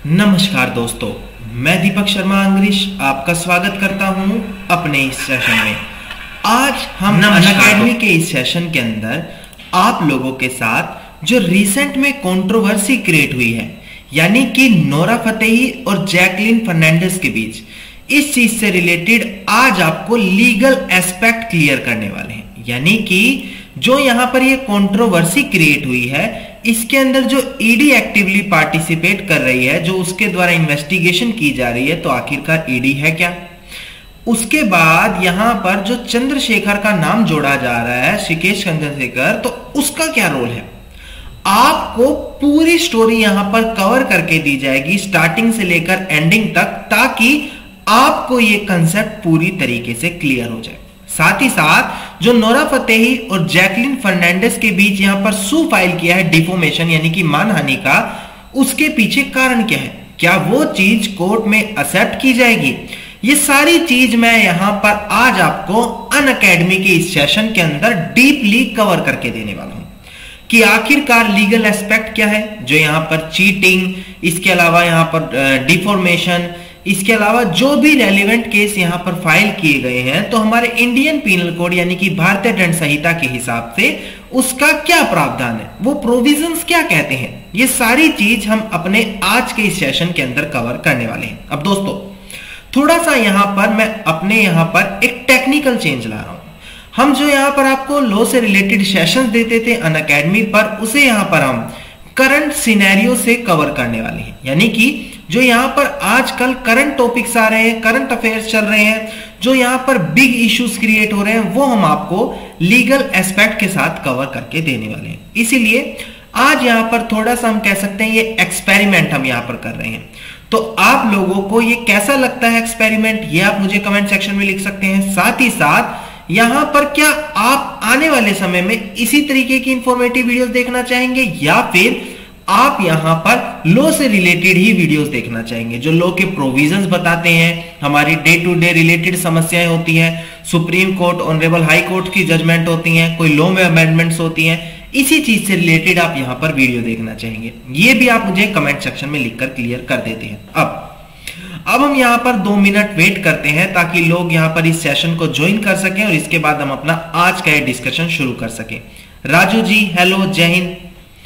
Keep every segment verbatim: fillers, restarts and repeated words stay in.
नमस्कार दोस्तों, मैं दीपक शर्मा अंग्रेज आपका स्वागत करता हूं अपने इस सेशन में। आज हम अनअकैडमी के इस सेशन के अंदर आप लोगों के साथ जो रिसेंट में कंट्रोवर्सी क्रिएट हुई है, यानी कि नोरा फतेही और जैकलिन फर्नांडिस के बीच, इस चीज से रिलेटेड आज आपको लीगल एस्पेक्ट क्लियर करने वाले हैं। यानी कि जो यहां पर ये कंट्रोवर्सी क्रिएट हुई है, इसके अंदर जो ईडी एक्टिवली पार्टिसिपेट कर रही है, जो उसके द्वारा इन्वेस्टिगेशन की जा रही है, तो आखिरकार ईडी है क्या। उसके बाद यहां पर जो चंद्रशेखर का नाम जोड़ा जा रहा है, ऋषिकेश चंद्रशेखर, तो उसका क्या रोल है, आपको पूरी स्टोरी यहां पर कवर करके दी जाएगी स्टार्टिंग से लेकर एंडिंग तक, ताकि आपको ये कंसेप्ट पूरी तरीके से क्लियर हो जाए। साथ ही साथ जो नोरा फतेही और जैकलिन फर्नांडिस के बीच यहां पर सू फाइल किया है डिफोमेशन यानी कि मानहानि का, उसके पीछे कारण क्या है, क्या वो चीज कोर्ट में एक्सेप्ट की जाएगी, ये सारी चीज मैं यहां पर आज आपको अनअकैडमी के इस सेशन के अंदर डीपली कवर करके देने वाला हूं कि आखिरकार लीगल एस्पेक्ट क्या है, जो यहां पर चीटिंग, इसके अलावा यहां पर डिफॉर्मेशन, इसके अलावा जो भी रेलिवेंट केस यहां पर फाइल किए गए हैं, तो हमारे इंडियन पीनल कोड यानी कि भारतीय दंड संहिता के हिसाब से उसका क्या प्रावधान है, वो प्रोविजंस क्या कहते हैं, ये सारी चीज हम अपने आज के इस सेशन के अंदर कवर करने वाले हैं। अब दोस्तों, थोड़ा सा यहां पर मैं अपने यहां पर एक टेक्निकल चेंज ला रहा हूं। हम जो यहां पर आपको लॉ से रिलेटेड सेशंस देते थे अनअकैडमी पर, उसे यहां पर हम करंट सिनेरियो से कवर करने वाले हैं। यानी कि जो यहां पर आजकल करंट टॉपिक्स आ रहे हैं, करंट अफेयर्स चल रहे हैं, जो यहां पर बिग इश्यूज क्रिएट हो रहे हैं, वो हम आपको लीगल एस्पेक्ट के साथ कवर करके देने वाले हैं। इसीलिए आज यहां पर थोड़ा सा हम कह सकते हैं ये एक्सपेरिमेंट हम यहां पर कर रहे हैं। तो आप लोगों को ये कैसा लगता है एक्सपेरिमेंट, ये आप मुझे कमेंट सेक्शन में लिख सकते हैं। साथ ही साथ यहां पर क्या आप आने वाले समय में इसी तरीके की इंफॉर्मेटिव वीडियोस देखना चाहेंगे, या फिर आप यहां पर लॉ से रिलेटेड ही वीडियोस देखना चाहेंगे, जो लॉ के प्रोविजंस बताते हैं, हमारी डे टू डे रिलेटेड समस्याएं होती हैं, Supreme Court, honourable High Court की जजमेंट होती हैं, कोई लॉ में अमेंडमेंट्स होती हैं, इसी चीज से रिलेटेड आप यहां पर वीडियो देखना चाहेंगे, ये भी आप मुझे कमेंट सेक्शन में लिखकर क्लियर कर देते हैं। अब अब हम यहां पर दो मिनट वेट करते हैं ताकि लोग यहां पर इस सेशन को ज्वाइन कर सकें, और इसके बाद हम अपना आज का डिस्कशन शुरू कर सकें। राजू जी हेलो, जय हिंद।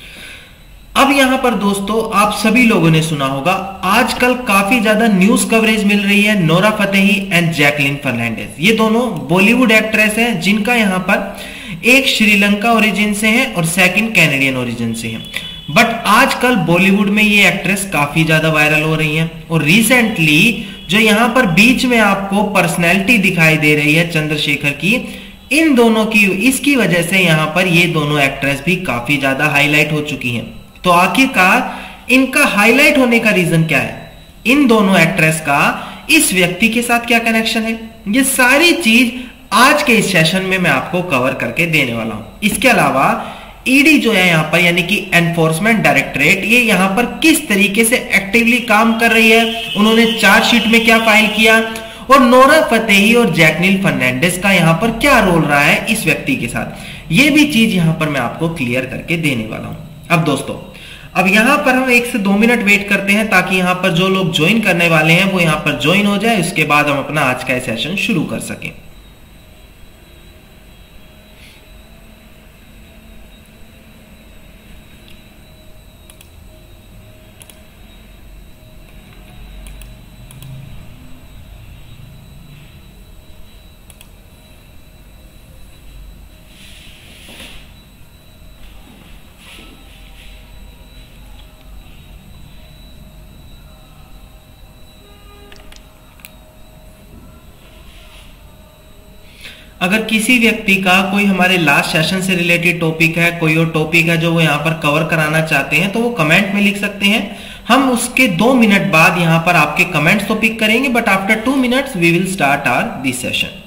अब यहां पर दोस्तों, आप सभी लोगों ने सुना होगा, आजकल काफी ज्यादा न्यूज कवरेज मिल रही है Nora Fatehi and Jacqueline Fernandez. ये दोनों बॉलीवुड एक्ट्रेस हैं, जिनका यहां पर एक श्रीलंका ओरिजिन से है और सेकंड कैनेडियन ओरिजिन से है। बट आजकल बॉलीवुड में ये एक्ट्रेस काफी ज्यादा वायरल हो रही हैं, और रिसेंटली जो यहां पर बीच में आपको पर्सनैलिटी दिखाई दे रही है चंद्रशेखर की, इन दोनों की, इसकी वजह से यहां पर ये दोनों एक्ट्रेस भी काफी ज्यादा हाईलाइट हो चुकी हैं। तो आखिरकार इनका हाईलाइट होने का रीजन क्या है, इन दोनों एक्ट्रेस का इस व्यक्ति के साथ क्या कनेक्शन है, ये सारी चीज आज के इस सेशन में मैं आपको कवर करके देने वाला हूं। इसके अलावा ईडी जो है यहां पर, यानी कि एनफोर्समेंट डायरेक्टरेट, ये यहां पर किस तरीके से एक्टिवली काम कर रही है, उन्होंने चार्जशीट में क्या फाइल किया, और नोरा फतेही और जैकलिन फर्नांडिस का यहां पर क्या रोल रहा है इस व्यक्ति के साथ, ये भी चीज यहां पर मैं आपको क्लियर करके देने वाला हूं। अब दोस्तों, अब यहां पर हम एक से दो मिनट वेट करते हैं ताकि यहां पर जो लोग ज्वाइन करने वाले हैं वो यहां पर ज्वाइन हो जाए, उसके बाद हम अपना आज का सेशन शुरू कर सकें। अगर किसी व्यक्ति का कोई हमारे लास्ट सेशन से रिलेटेड टॉपिक है, कोई और टॉपिक है जो वो यहाँ पर कवर कराना चाहते हैं, तो वो कमेंट में लिख सकते हैं। हम उसके दो मिनट बाद यहाँ पर आपके कमेंट्स तो पिक करेंगे, but after two minutes we will start our this session.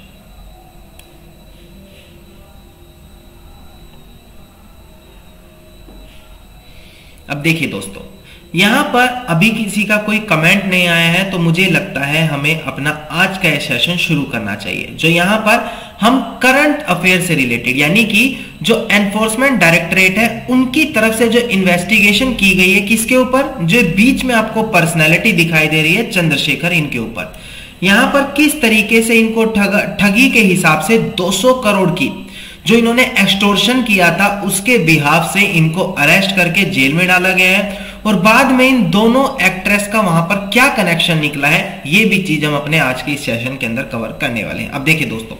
अब देखिए दोस्तों, यहां पर अभी किसी का कोई कमेंट नहीं आया है, तो मुझे लगता है हमें अपना आज का सेशन शुरू करना चाहिए। जो यहां पर हम करंट अफेयर से रिलेटेड यानी कि जो एनफोर्समेंट डायरेक्टरेट है उनकी तरफ से जो इन्वेस्टिगेशन की गई है किसके ऊपर, जो बीच में आपको पर्सनैलिटी दिखाई दे रही है चंद्रशेखर, इनके ऊपर यहां पर किस तरीके से इनको ठग ठगी के हिसाब से दो सौ करोड़ की जो इन्होंने एक्सटोर्शन किया था उसके बिहाफ से इनको अरेस्ट करके जेल में डाला गया है। और बाद में इन दोनों एक्ट्रेस का वहां पर क्या कनेक्शन निकला है ये भी चीज हम अपने आज के इस सेशन के अंदर कवर करने वाले हैं। अब देखिए दोस्तों,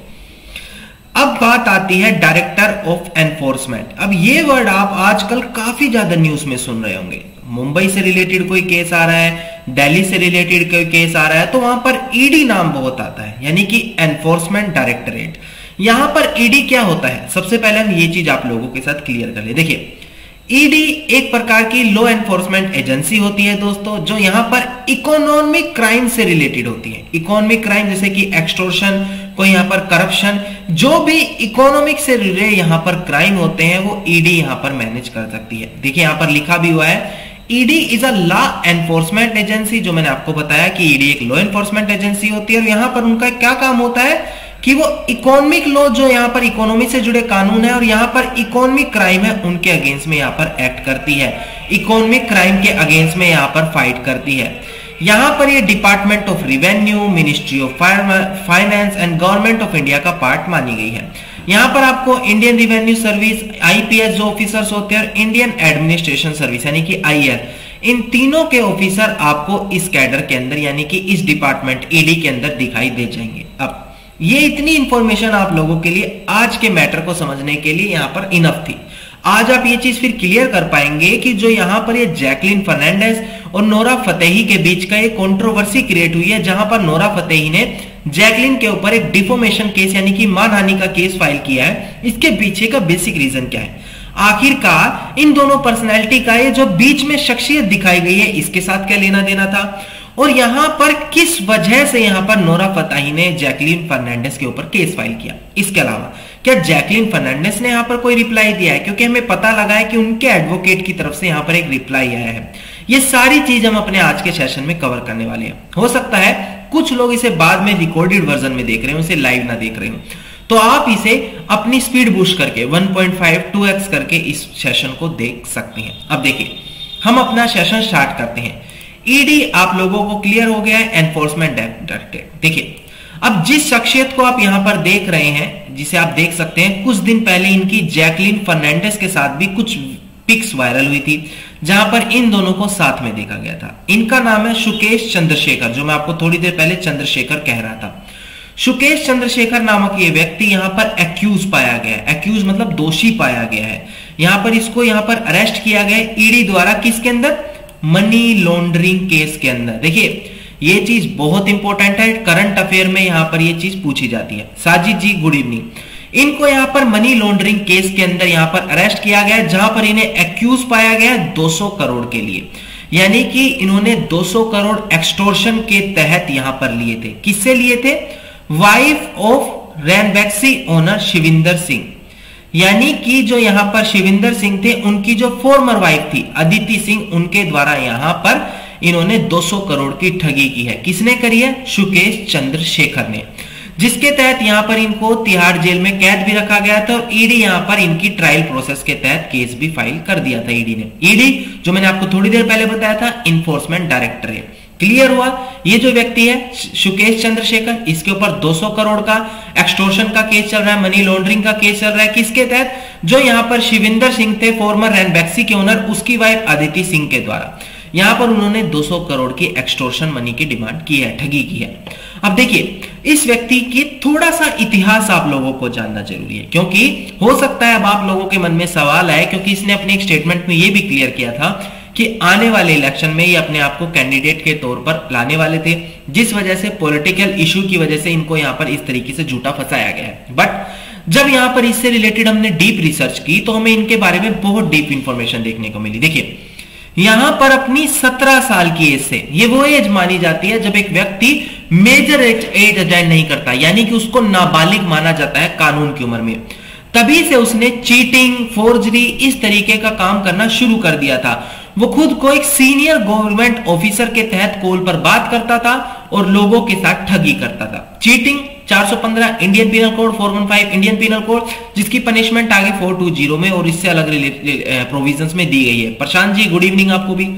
अब बात आती है डायरेक्टर ऑफ एनफोर्समेंट। अब ये वर्ड आप आजकल काफी ज्यादा न्यूज में सुन रहे होंगे। मुंबई से रिलेटेड कोई केस आ रहा है, दिल्ली से रिलेटेड कोई केस आ रहा है तो वहां पर ईडी नाम बहुत आता है, यानी कि एनफोर्समेंट डायरेक्टरेट। यहां पर ईडी क्या होता है, सबसे पहले हम ये चीज आप लोगों के साथ क्लियर कर ले। देखिए, ईडी एक प्रकार की लॉ एनफोर्समेंट एजेंसी होती है दोस्तों, जो यहां पर इकोनॉमिक क्राइम से रिलेटेड होती है। इकोनॉमिक क्राइम जैसे कि एक्सटोर्शन, कोई यहां पर करप्शन, जो भी इकोनॉमिक से रिलेटेड यहां पर क्राइम होते हैं वो ईडी यहां पर मैनेज कर सकती है। देखिए यहां पर लिखा भी हुआ है, ED is a law enforcement agency. जो मैंने आपको बताया कि ईडी एक लॉ एनफोर्समेंट एजेंसी होती है और यहां पर उनका क्या काम होता है कि वो इकोनॉमिक लॉ, जो यहां पर इकोनॉमी से जुड़े कानून है और यहां पर इकोनॉमिक क्राइम है उनके अगेंस्ट में यहां पर एक्ट करती है, इकोनॉमिक क्राइम के अगेंस्ट में यहां पर फाइट करती है। यहां पर ये department of revenue, ministry of finance and government of India का पार्ट मानी गई है। यहां पर आपको इंडियन रेवेन्यू सर्विस, आईपीएस जो ऑफिसर्स होते हैं, इंडियन एडमिनिस्ट्रेशन सर्विस यानी कि आईआर, इन तीनों के ऑफिसर आपको इस कैडर के अंदर यानी कि इस डिपार्टमेंट ईडी के अंदर दिखाई दे जाएंगे। अब ये इतनी इंफॉर्मेशन आप लोगों के लिए आज के मैटर को समझने के लिए यहां पर इनफ थी। आज आप ये चीज फिर क्लियर कर पाएंगे कि जो यहां पर ये जैकलिन फर्नांडिस और नोरा फतेही के बीच का एक कंट्रोवर्सी क्रिएट हुई है, जहां पर नोरा फतेही ने जैकलिन के ऊपर एक डिफोमेशन केस यानी कि मानहानि का केस फाइल किया है। इसके पीछे का बेसिक रीजन क्या है, आखिरकार इन दोनों पर्सनैलिटी का ये जो बीच में शख्सियत दिखाई गई है इसके साथ क्या लेना देना था, और यहां पर किस वजह से यहां पर नोरा फतेही ने जैकलिन फर्नांडिस के ऊपर केस फाइल किया। इसके अलावा क्या जैकलिन फर्नांडिस ने यहां पर कोई रिप्लाई दिया है, क्योंकि हमें पता लगा है कि उनके एडवोकेट की तरफ से यहां पर एक रिप्लाई आया है। ये सारी चीज हम अपने आज के सेशन में कवर करने वाले हैं। हो सकता है कुछ लोग इसे बाद में रिकॉर्डेड वर्जन में देख रहे हो, इसे लाइव ना देख रहे हो, तो आप इसे अपनी स्पीड बूस्ट करके one point five two x करके इस सेशन को देख सकते हैं। अब देखिए, हम अपना सेशन स्टार्ट करते हैं। ईडी आप लोगों को क्लियर हो गया है, एनफोर्समेंट डायरेक्टरेट। देखिए, अब जिस शख्सियत को आप यहां पर देख रहे हैं, जिसे आप देख सकते हैं, कुछ दिन पहले इनकी जैकलिन फर्नांडिस के साथ भी कुछ पिक्स वायरल हुई थी जहां पर इन दोनों को साथ में देखा गया था। इनका नाम है सुकेश चंद्रशेखर, जो मैं आपको थोड़ी देर पहले चंद्रशेखर कह रहा था। सुकेश चंद्रशेखर नामक ये व्यक्ति यहां पर एक्यूज पाया गया है। एक्यूज मतलब दोषी पाया गया है। यहां पर इसको यहां पर अरेस्ट किया गया ईडी द्वारा, किसके अंदर, मनी लॉन्ड्रिंग केस के अंदर। देखिए ये चीज बहुत इंपॉर्टेंट है, करंट अफेयर में यहां पर ये चीज पूछी जाती है। Sajid ji good evening. इनको यहां पर मनी लॉन्ड्रिंग केस के अंदर यहां पर अरेस्ट किया गया, जहां पर इन्हें एक्यूज पाया गया दो सौ करोड़ के लिए, यानी कि इन्होंने दो सौ करोड़ एक्सटोर्शन के तहत यहां पर लिए थे। किससे लिए थे, wife of Ranbaxy owner Shivinder Singh, यानी कि जो यहां पर शिविंदर सिंह थे उनकी जो फॉर्मर वाइफ थी अदिति सिंह, उनके द्वारा यहां पर इन्होंने दो सौ करोड़ की ठगी की है। किसने करी है, सुकेश चंद्रशेखर ने, जिसके तहत यहां पर इनको तिहाड़ जेल में कैद भी रखा गया था और ईडी यहां पर इनकी ट्रायल प्रोसेस के तहत केस भी फाइल कर दिया था ईडी ने। ईडी जो मैंने आपको थोड़ी देर पहले बताया था इन्फोर्समेंट डायरेक्टर है। क्लियर हुआ, ये जो व्यक्ति है सुकेश चंद्रशेखर, इसके ऊपर दो सौ करोड़ का एक्सटोर्शन का केस चल रहा है, मनी लॉन्ड्रिंग का केस चल रहा है। किसके तहत, जो यहां पर शिविंदर सिंह थे फॉर्मर रैनबैक्सी के ओनर, उसकी वाइफ अदिति सिंह के द्वारा यहां पर उन्होंने दो सौ करोड़ की एक्सटोर्शन मनी की डिमांड की है, ठगी की है। अब देखिए, इस व्यक्ति की थोड़ा सा इतिहास आप लोगों को जानना जरूरी है, क्योंकि हो सकता है अब आप लोगों के मन में सवाल आए, क्योंकि इसने अपने एक स्टेटमेंट में यह भी क्लियर किया था कि आने वाले इलेक्शन में ये अपने आप को कैंडिडेट के तौर पर लाने वाले थे, जिस वजह से पॉलिटिकल इशू की वजह से इनको यहां पर इस तरीके से झूठा फंसाया गया है। बट जब यहां पर इससे रिलेटेड हमने डीप रिसर्च की तो हमें इनके बारे में बहुत डीप इंफॉर्मेशन देखने को मिली। देखिए, यहां पर अपनी सत्रह साल की एज से, ये वो एज मानी जाती है जब एक व्यक्ति मेजर एज अटेन नहीं करता, यानी कि उसको नाबालिग माना जाता है कानून की उम्र में, तभी से उसने चीटिंग, फोर्जरी, इस तरीके का काम करना शुरू कर दिया था। वो खुद को एक सीनियर गवर्नमेंट ऑफिसर के तहत कॉल पर बात करता था और लोगों के साथ ठगी करता था। चीटिंग चार सौ पंद्रह इंडियन पिनल कोड, चार सौ पंद्रह इंडियन पिनल कोड, जिसकी पनिशमेंट आगे चार सौ बीस में और इससे अलग प्रोविजंस में दी गई है। प्रशांत जी गुड इवनिंग आपको भी।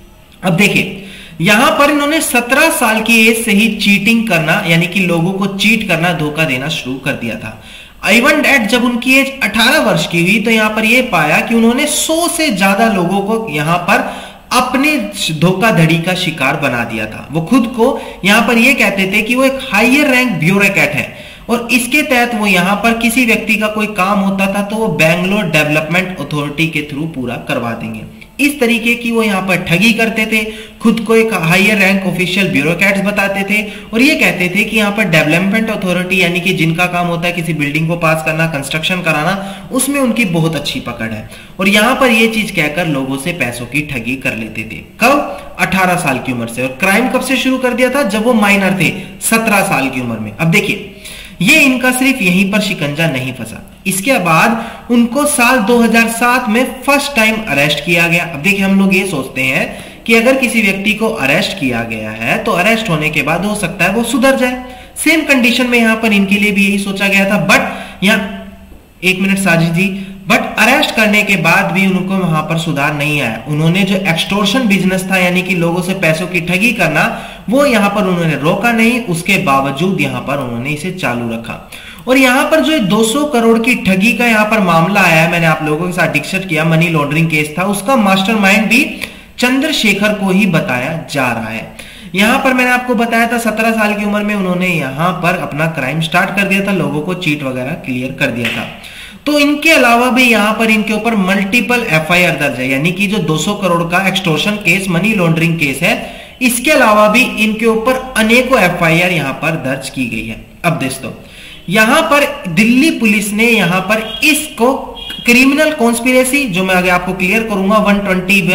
अब देखिए यहां पर इन्होंने सत्रह साल की एज से ही चीटिंग करना यानी कि लोगों को चीट करना, धोखा देना शुरू कर दिया था। इवन डेट जब उनकी एज अठारह वर्ष की हुई तो यहां पर यह पाया कि उन्होंने सौ से ज्यादा लोगों को यहां पर अपने धोखाधड़ी का शिकार बना दिया था। वो खुद को यहां पर यह कहते थे कि वो एक हायर रैंक ब्यूरोक्रेट है और इसके तहत वो यहां पर किसी व्यक्ति का कोई काम होता था तो वो बैंगलोर डेवलपमेंट अथॉरिटी के थ्रू पूरा करवा देंगे। इस तरीके की वो यहां पर ठगी करते थे, खुद को एक हायर रैंक ऑफिशियल ब्यूरोक्रेट्स बताते थे और ये कहते थे कि यहां पर डेवलपमेंट अथॉरिटी यानी कि जिनका काम होता है किसी बिल्डिंग को पास करना, कंस्ट्रक्शन कराना, उसमें उनकी बहुत अच्छी पकड़ है और यहां पर ये चीज कहकर लोगों से पैसों की ठगी कर लेते थे। कब? अठारह साल की उम्र से। और क्राइम कब से शुरू कर दिया था? जब वो माइनर थे, सत्रह साल की उम्र में। अब देखिए ये इनका सिर्फ यहीं पर शिकंजा नहीं फंसा, इसके बाद उनको साल दो हज़ार सात में फर्स्ट टाइम अरेस्ट किया गया। अब देखिए हम लोग ये सोचते हैं कि अगर किसी व्यक्ति को अरेस्ट किया गया है तो अरेस्ट होने के बाद हो सकता है वो सुधर जाए। सेम कंडीशन में यहां पर इनके लिए भी यही सोचा गया था। बट यहां एक minute Sajid ji, but arrest करने के बाद भी उनको वहां पर सुधार नहीं आया। उन्होंने जो एक्सटोर्शन बिजनेस था यानी कि लोगों से पैसों की ठगी करना, वो यहां पर उन्होंने रोका नहीं, उसके बावजूद यहां पर उन्होंने इसे चालू रखा। और यहां पर जो दो सौ करोड़ की ठगी का यहां पर मामला आया है, मैंने आप लोगों के साथ डिस्कस किया, मनी लॉन्ड्रिंग केस था, उसका मास्टरमाइंड भी चंद्रशेखर को ही बताया जा रहा है। यहां पर मैंने आपको बताया था सत्रह साल की उम्र में उन्होंने यहां पर अपना क्राइम स्टार्ट कर दिया था, लोगों को चीट वगैरह क्लियर कर दिया था। तो इनके अलावा भी यहां पर इनके ऊपर मल्टीपल एफ आई आर दर्ज है, यानी कि जो दो सौ करोड़ का extortion case, money laundering case है, इसके अलावा भी इनके ऊपर अनेकों एफ आई आर यहां पर दर्ज की गई है। अब दोस्तों यहां पर दिल्ली पुलिस ने यहां पर इसको क्रिमिनल कॉन्स्पिरेसी, जो मैं आगे आपको क्लियर करूंगा, एक सौ इक्कीस,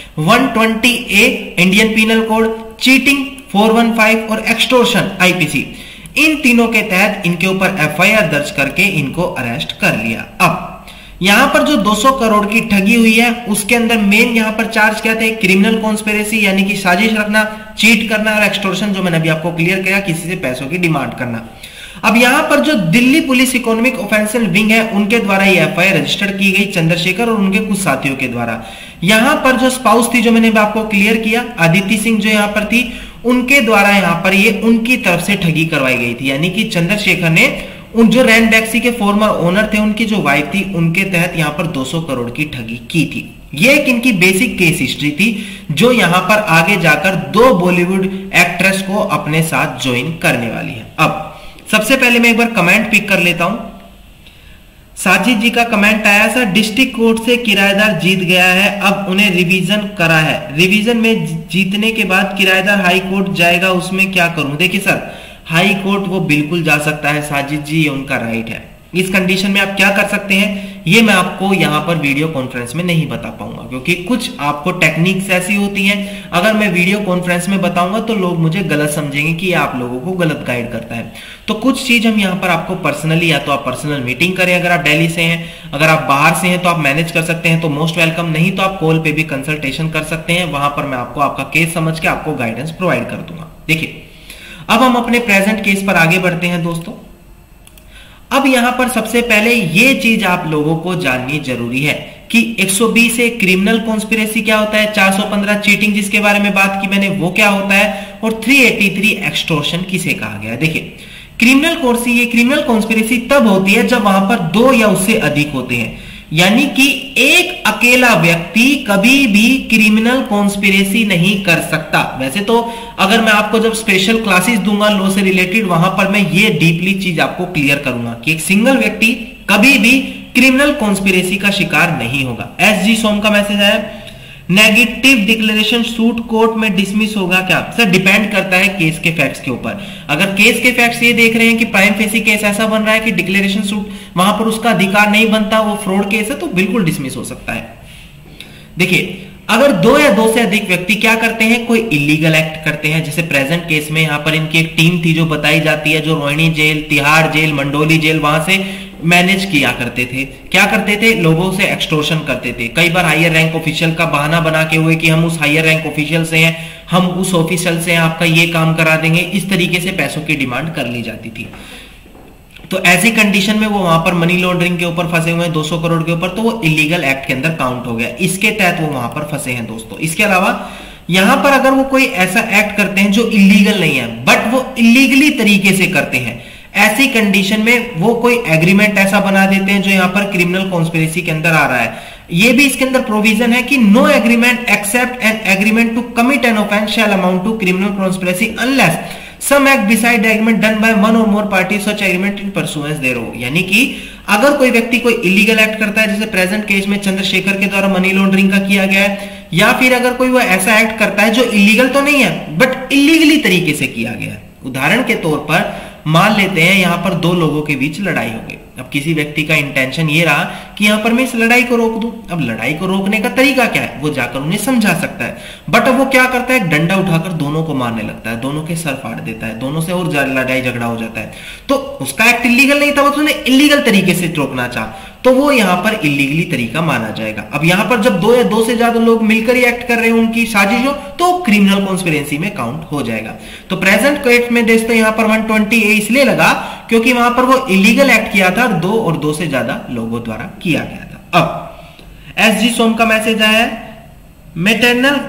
एक सौ बीस A Indian penal code, cheating चार सौ पंद्रह और एक्सटोर्शन आई पी सी, इन तीनों के तहत इनके ऊपर एफ आई आर दर्ज करके इनको अरेस्ट कर लिया। अब यहां पर जो दो सौ करोड़ की ठगी हुई है उसके अंदर मेन यहां पर चार्ज क्या थे? क्रिमिनल कॉन्स्पिरेसी यानी कि साजिश रखना, चीट करना, और एक्सटोर्शन जो मैंने अभी आपको क्लियर किया, किसी से पैसों की डिमांड करना। अब यहां पर जो Delhi police economic offensive wing है उनके द्वारा ये एफ आई आर रजिस्टर की गई चंद्रशेखर और उनके कुछ साथियों के द्वारा। यहां पर जो स्पाउस थी, जो मैंने आपको क्लियर किया, अदिति सिंह जो यहां पर थी, उनके द्वारा यहां पर ये उनकी तरफ से ठगी करवाई गई थी, यानी कि चंद्रशेखर ने उन जो रैन टैक्सी के फॉर्मर ओनर थे, उनकी जो वाइफ थी, उनके तहत यहां पर दो सौ करोड़ की ठगी की थी। ये एक इनकी बेसिक केस हिस्ट्री थी, जो यहां पर आगे जाकर दो बॉलीवुड एक्ट्रेस को अपने साथ ज्वाइन करने वाली है। अब सबसे पहले मैं एक बार कमेंट पिक कर लेता हूं। साजिद जी का कमेंट आया, सर डिस्ट्रिक्ट कोर्ट से किराएदार जीत गया है, अब उन्हें रिवीजन करा है, रिवीजन में जीतने के बाद किराएदार हाई कोर्ट जाएगा, उसमें क्या करूं? देखिए सर, हाई कोर्ट वो बिल्कुल जा सकता है साजिद जी, ये उनका राइट है। इस कंडीशन में आप क्या कर सकते हैं ये मैं आपको यहां पर वीडियो कॉन्फ्रेंस में नहीं बता पाऊंगा, क्योंकि कुछ आपको टेक्निक्स ऐसी होती हैं, अगर मैं वीडियो कॉन्फ्रेंस में बताऊंगा तो लोग मुझे गलत समझेंगे कि आप लोगों को गलत गाइड करता है। तो कुछ चीज हम यहां पर आपको पर्सनली, या तो आप पर्सनल मीटिंग करें अगर आप दिल्ली से हैं, अगर आप बाहर से हैं तो आप मैनेज कर सकते हैं तो मोस्ट वेलकम, नहीं तो आप कॉल पे भी कंसल्टेशन कर सकते हैं, वहां पर मैं आपको आपका केस समझ के आपको गाइडेंस प्रोवाइड कर दूंगा। देखिए अब हम अपने प्रेजेंट केस पर आगे बढ़ते हैं दोस्तों। अब यहां पर सबसे पहले ये चीज आप लोगों को जाननी जरूरी है कि एक सौ बीस से क्रिमिनल कॉन्स्पिरेसी क्या होता है, चार सौ पंद्रह चीटिंग जिसके बारे में बात की मैंने वो क्या होता है, और तीन सौ तिरासी एक्सटॉर्शन किसे कहा गया है। देखिए क्रिमिनल कॉन्स्पिरेसी, ये क्रिमिनल कॉन्स्पिरेसी तब होती है जब वहां पर दो या उससे अधिक होते हैं, यानी कि एक अकेला व्यक्ति कभी भी क्रिमिनल कॉन्स्पिरेसी नहीं कर सकता। वैसे तो अगर मैं आपको जब स्पेशल क्लासेस दूंगा लॉ से रिलेटेड, वहां पर मैं ये डीपली चीज आपको क्लियर करूंगा कि एक सिंगल व्यक्ति कभी भी क्रिमिनल कॉन्स्पिरेसी का शिकार नहीं होगा। एस जी सोम का मैसेज है, नेगेटिव डिक्लेरेशन सूट कोर्ट में डिसमिस होगा क्या? सर डिपेंड करता है केस के फैक्ट्स के ऊपर। अगर केस के फैक्ट्स ये देख रहे हैं कि प्राइम फेसी केस ऐसा बन रहा है कि डिक्लेरेशन सूट वहां पर उसका अधिकार नहीं बनता, वो फ्रॉड केस है, तो बिल्कुल डिसमिस हो सकता है। देखिए अगर दो या दो से अधिक व्यक्ति क्या करते हैं, कोई इलीगल एक्ट करते हैं, जैसे प्रेजेंट केस में यहां पर इनकी एक टीम थी जो बताई जाती है, जो Rohini jail, Tihar jail, Mandoli jail, वहां से मैनेज किया करते थे। क्या करते थे? लोगों से एक्सटोर्शन करते थे। कई बार हायर रैंक ऑफिशियल का बहाना बना के हुए कि हम उस हायर रैंक ऑफिशियल से हैं, हम उस ऑफिशियल से हैं, आपका ये काम करा देंगे, इस तरीके से पैसों की डिमांड कर ली जाती थी। तो ऐसी कंडीशन में वो वहां पर मनी लॉन्ड्रिंग के ऊपर फंसे हुए हैं दो सौ करोड़ के ऊपर, तो वो इलीगल एक्ट के अंदर काउंट हो गया, इसके तहत वो वहां पर फंसे हैं दोस्तों। इसके अलावा यहां पर अगर वो कोई ऐसा एक्ट करते हैं जो इलीगल नहीं है बट वो इलीगली तरीके से करते हैं, ऐसी कंडीशन में वो कोई एग्रीमेंट ऐसा बना देते हैं जो यहां पर क्रिमिनल कॉन्स्पिरेसी के अंदर आ रहा है। ये भी इसके अंदर प्रोविजन है कि no agreement except an agreement to commit an offence shall amount to criminal conspiracy unless some act besides agreement done by one or more party such agreement in pursuance thereof. यानी कि अगर कोई व्यक्ति कोई illegal act करता है, जैसे present case में चंद्रशेखर के द्वारा मनी लॉन्ड्रिंग का किया गया है, या फिर अगर कोई वो ऐसा एक्ट करता है जो इलीगल तो नहीं है बट इलीगली तरीके से किया गया है। उदाहरण के तौर पर मान लेते हैं यहां पर दो लोगों के बीच लड़ाई हो गई। अब किसी व्यक्ति का इंटेंशन ये रहा कि यहां पर मैं इस लड़ाई को रोक दूं। अब लड़ाई को रोकने का तरीका क्या है? वो जाकर उन्हें समझा सकता है, बट अब वो क्या करता है? डंडा उठाकर दोनों को मारने लगता है, दोनों के सर फाड़ देता है, दोनों से और लड़ाई झगड़ा हो जाता है। तो उसका एक्ट इलीगल नहीं था, उसने इलीगल तरीके से रोकना चाहा, तो वो यहां पर इलीगली तरीका माना जाएगा। अब यहां पर जब दो या दो से ज्यादा लोग मिलकर ही एक्ट कर रहे हैं उनकी साजिश हो, तो क्रिमिनल कॉन्स्पिरेसी में काउंट हो जाएगा। तो प्रेजेंट केस में दोस्तों यहां पर एक सौ बीस ए इसलिए लगा क्योंकि वहां पर वो इलीगल एक्ट किया था और दो और दो से ज्यादा लोगों द्वारा किया गया था। अब एस जी सोम का मैसेज आया है, मेटरनल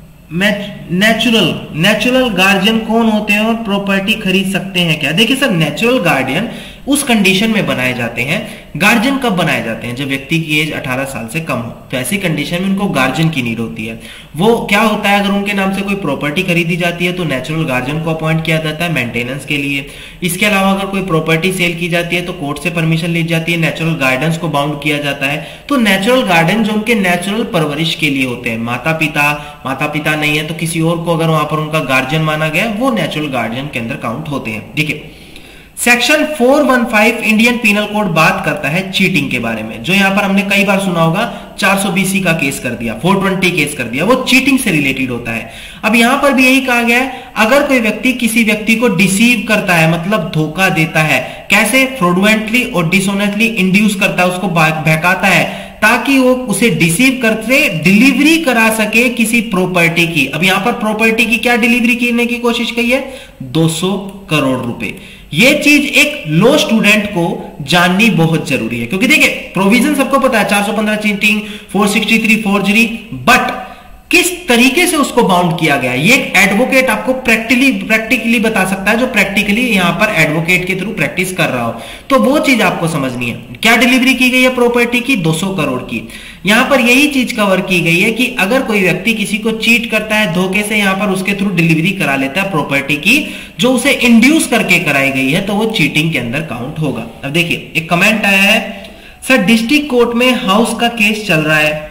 नेचुरल नेचुरल गार्जियन कौन होते हैं और प्रॉपर्टी खरीद सकते हैं क्या? देखिए सर, नेचुरल गार्डियन उस कंडीशन में बनाए जाते हैं। गार्जियन कब बनाए जाते हैं? जब व्यक्ति की एज अठारह साल से कम हो, तो ऐसी कंडीशन में उनको गार्जियन की नीड होती है। वो क्या होता है, अगर उनके नाम से कोई प्रॉपर्टी खरीदी जाती है तो नेचुरल गार्जियन को अपॉइंट किया जाता है मेंटेनेंस के लिए। इसके अलावा अगर कोई प्रॉपर्टी सेल की जाती है तो कोर्ट से परमिशन ली जाती है, नेचुरल गार्डियंस को बाउंड किया जाता है। तो नेचुरल गार्डियन जो उनके नेचुरल परवरिश के लिए होते हैं, माता पिता माता पिता नहीं है तो किसी और को अगर वहां पर उनका गार्जियन माना गया, वो नेचुरल गार्डियन के अंदर काउंट होते हैं। ठीक है, सेक्शन चार सौ पंद्रह इंडियन पीनल कोड बात करता है चीटिंग के बारे में, जो यहां पर हमने कई बार सुना होगा, चार सौ बीस का केस कर दिया, चार सौ बीस केस कर दिया, वो चीटिंग से रिलेटेड होता है। अब यहां पर भी यही कहा गया है, अगर कोई व्यक्ति किसी व्यक्ति को डिसीव करता है, मतलब धोखा देता है, कैसे? फ्रॉडुलेंटली और डिसऑनेस्टली इंड्यूस करता है, उसको बहकाता है ताकि वो उसे डिसीव करके डिलीवरी करा सके किसी प्रॉपर्टी की। अब यहां पर प्रॉपर्टी की क्या डिलीवरी करने की कोशिश की है? दो सौ करोड़ रुपए। ये चीज एक लो स्टूडेंट को जाननी बहुत जरूरी है, क्योंकि देखिए प्रोविजन सबको पता है, चार सौ पंद्रह चीटिंग, चार सौ तिरसठ फोर्जरी, बट किस तरीके से उसको बाउंड किया गया ये एक एडवोकेट आपको प्रैक्टिकली प्रैक्टिकली बता सकता है, जो प्रैक्टिकली यहां पर एडवोकेट के थ्रू प्रैक्टिस कर रहा हो। तो वो चीज आपको समझनी है। क्या डिलीवरी की गई है प्रॉपर्टी की? दो सौ करोड़ की। यहां पर यही चीज कवर की गई है कि अगर कोई व्यक्ति किसी को चीट करता है, धोखे से यहां पर उसके थ्रू डिलीवरी करा लेता है प्रॉपर्टी की, जो उसे इंड्यूस करके कराई गई है, तो वो चीटिंग के अंदर काउंट होगा। अब देखिए एक कमेंट आया है, सर डिस्ट्रिक्ट कोर्ट में हाउस का केस चल रहा है,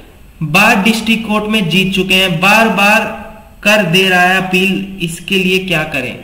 बार डिस्ट्रिक्ट कोर्ट में जीत चुके हैं, बार बार कर दे रहा है अपील, इसके लिए क्या करें?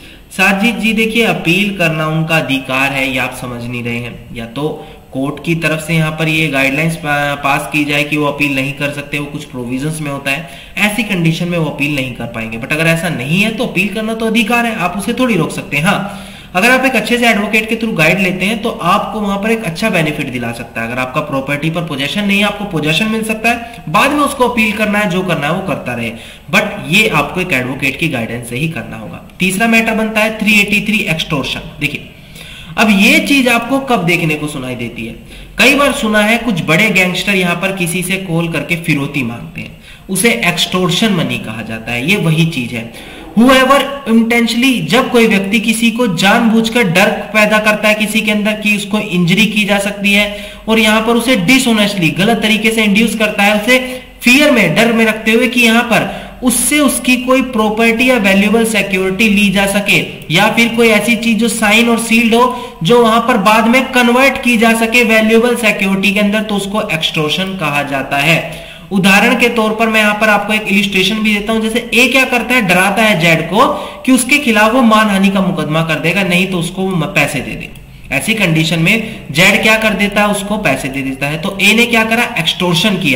साजिद जी देखिए, अपील करना उनका अधिकार है, ये आप समझ नहीं रहे हैं। या तो कोर्ट की तरफ से यहाँ पर ये गाइडलाइंस पास की जाए कि वो अपील नहीं कर सकते, वो कुछ प्रोविजंस में होता है, ऐसी कंडीशन में वो अपील नहीं कर पाएंगे। बट अगर ऐसा नहीं है तो अपील करना तो अधिकार है, आप उसे थोड़ी रोक सकते हैं। हाँ, अगर आप एक अच्छे से एडवोकेट के थ्रू गाइड लेते हैं तो आपको वहां पर एक अच्छा बेनिफिट दिला सकता है। अगर आपका प्रॉपर्टी पर पोजेशन नहीं है, आपको पोजेशन मिल सकता है, बाद में उसको अपील करना है, जो करना है वो करता रहे, बट ये आपको एक एडवोकेट की गाइडेंस से ही करना होगा। तीसरा मैटर बनता है तीन सौ तिरासी एक्सटॉर्शन। देखिए अब ये चीज आपको कब देखने को सुनाई देती है? कई बार सुना है कुछ बड़े गैंगस्टर यहां पर किसी से कॉल करके फिरौती मांगते हैं, उसे एक्सटॉर्शन मनी कहा जाता है। ये वही चीज है, Whoever intentionally, जब कोई व्यक्ति किसी को जानबूझकर डर पैदा करता है किसी के अंदर कि उसको इंजरी की जा सकती है, और यहां पर उसे डिसऑनेस्टली गलत तरीके से इंड्यूस करता है, उसे फियर में डर में रखते हुए कि यहां पर उससे उसकी कोई प्रॉपर्टी या वैल्यूएबल सिक्योरिटी ली जा सके, या फिर कोई ऐसी चीज जो साइन और सील्ड हो जो वहां पर बाद में कन्वर्ट की जा सके वैल्यूएबल सिक्योरिटी के अंदर, तो उसको एक्सटॉर्शन कहा जाता है। उदाहरण के तौर पर मैं यहां पर आपको एक इलिस्ट्रेशन भी देता हूं। जैसे ए क्या करता है, डराता है जेड को कि उसके खिलाफ वो मानहानि का मुकदमा कर देगा, नहीं तो उसको पैसे दे दे। ऐसी कंडीशन में जेड क्या कर देता है, उसको पैसे दे देता है। तो ए ने क्या करा, एक्सटॉर्शन किया,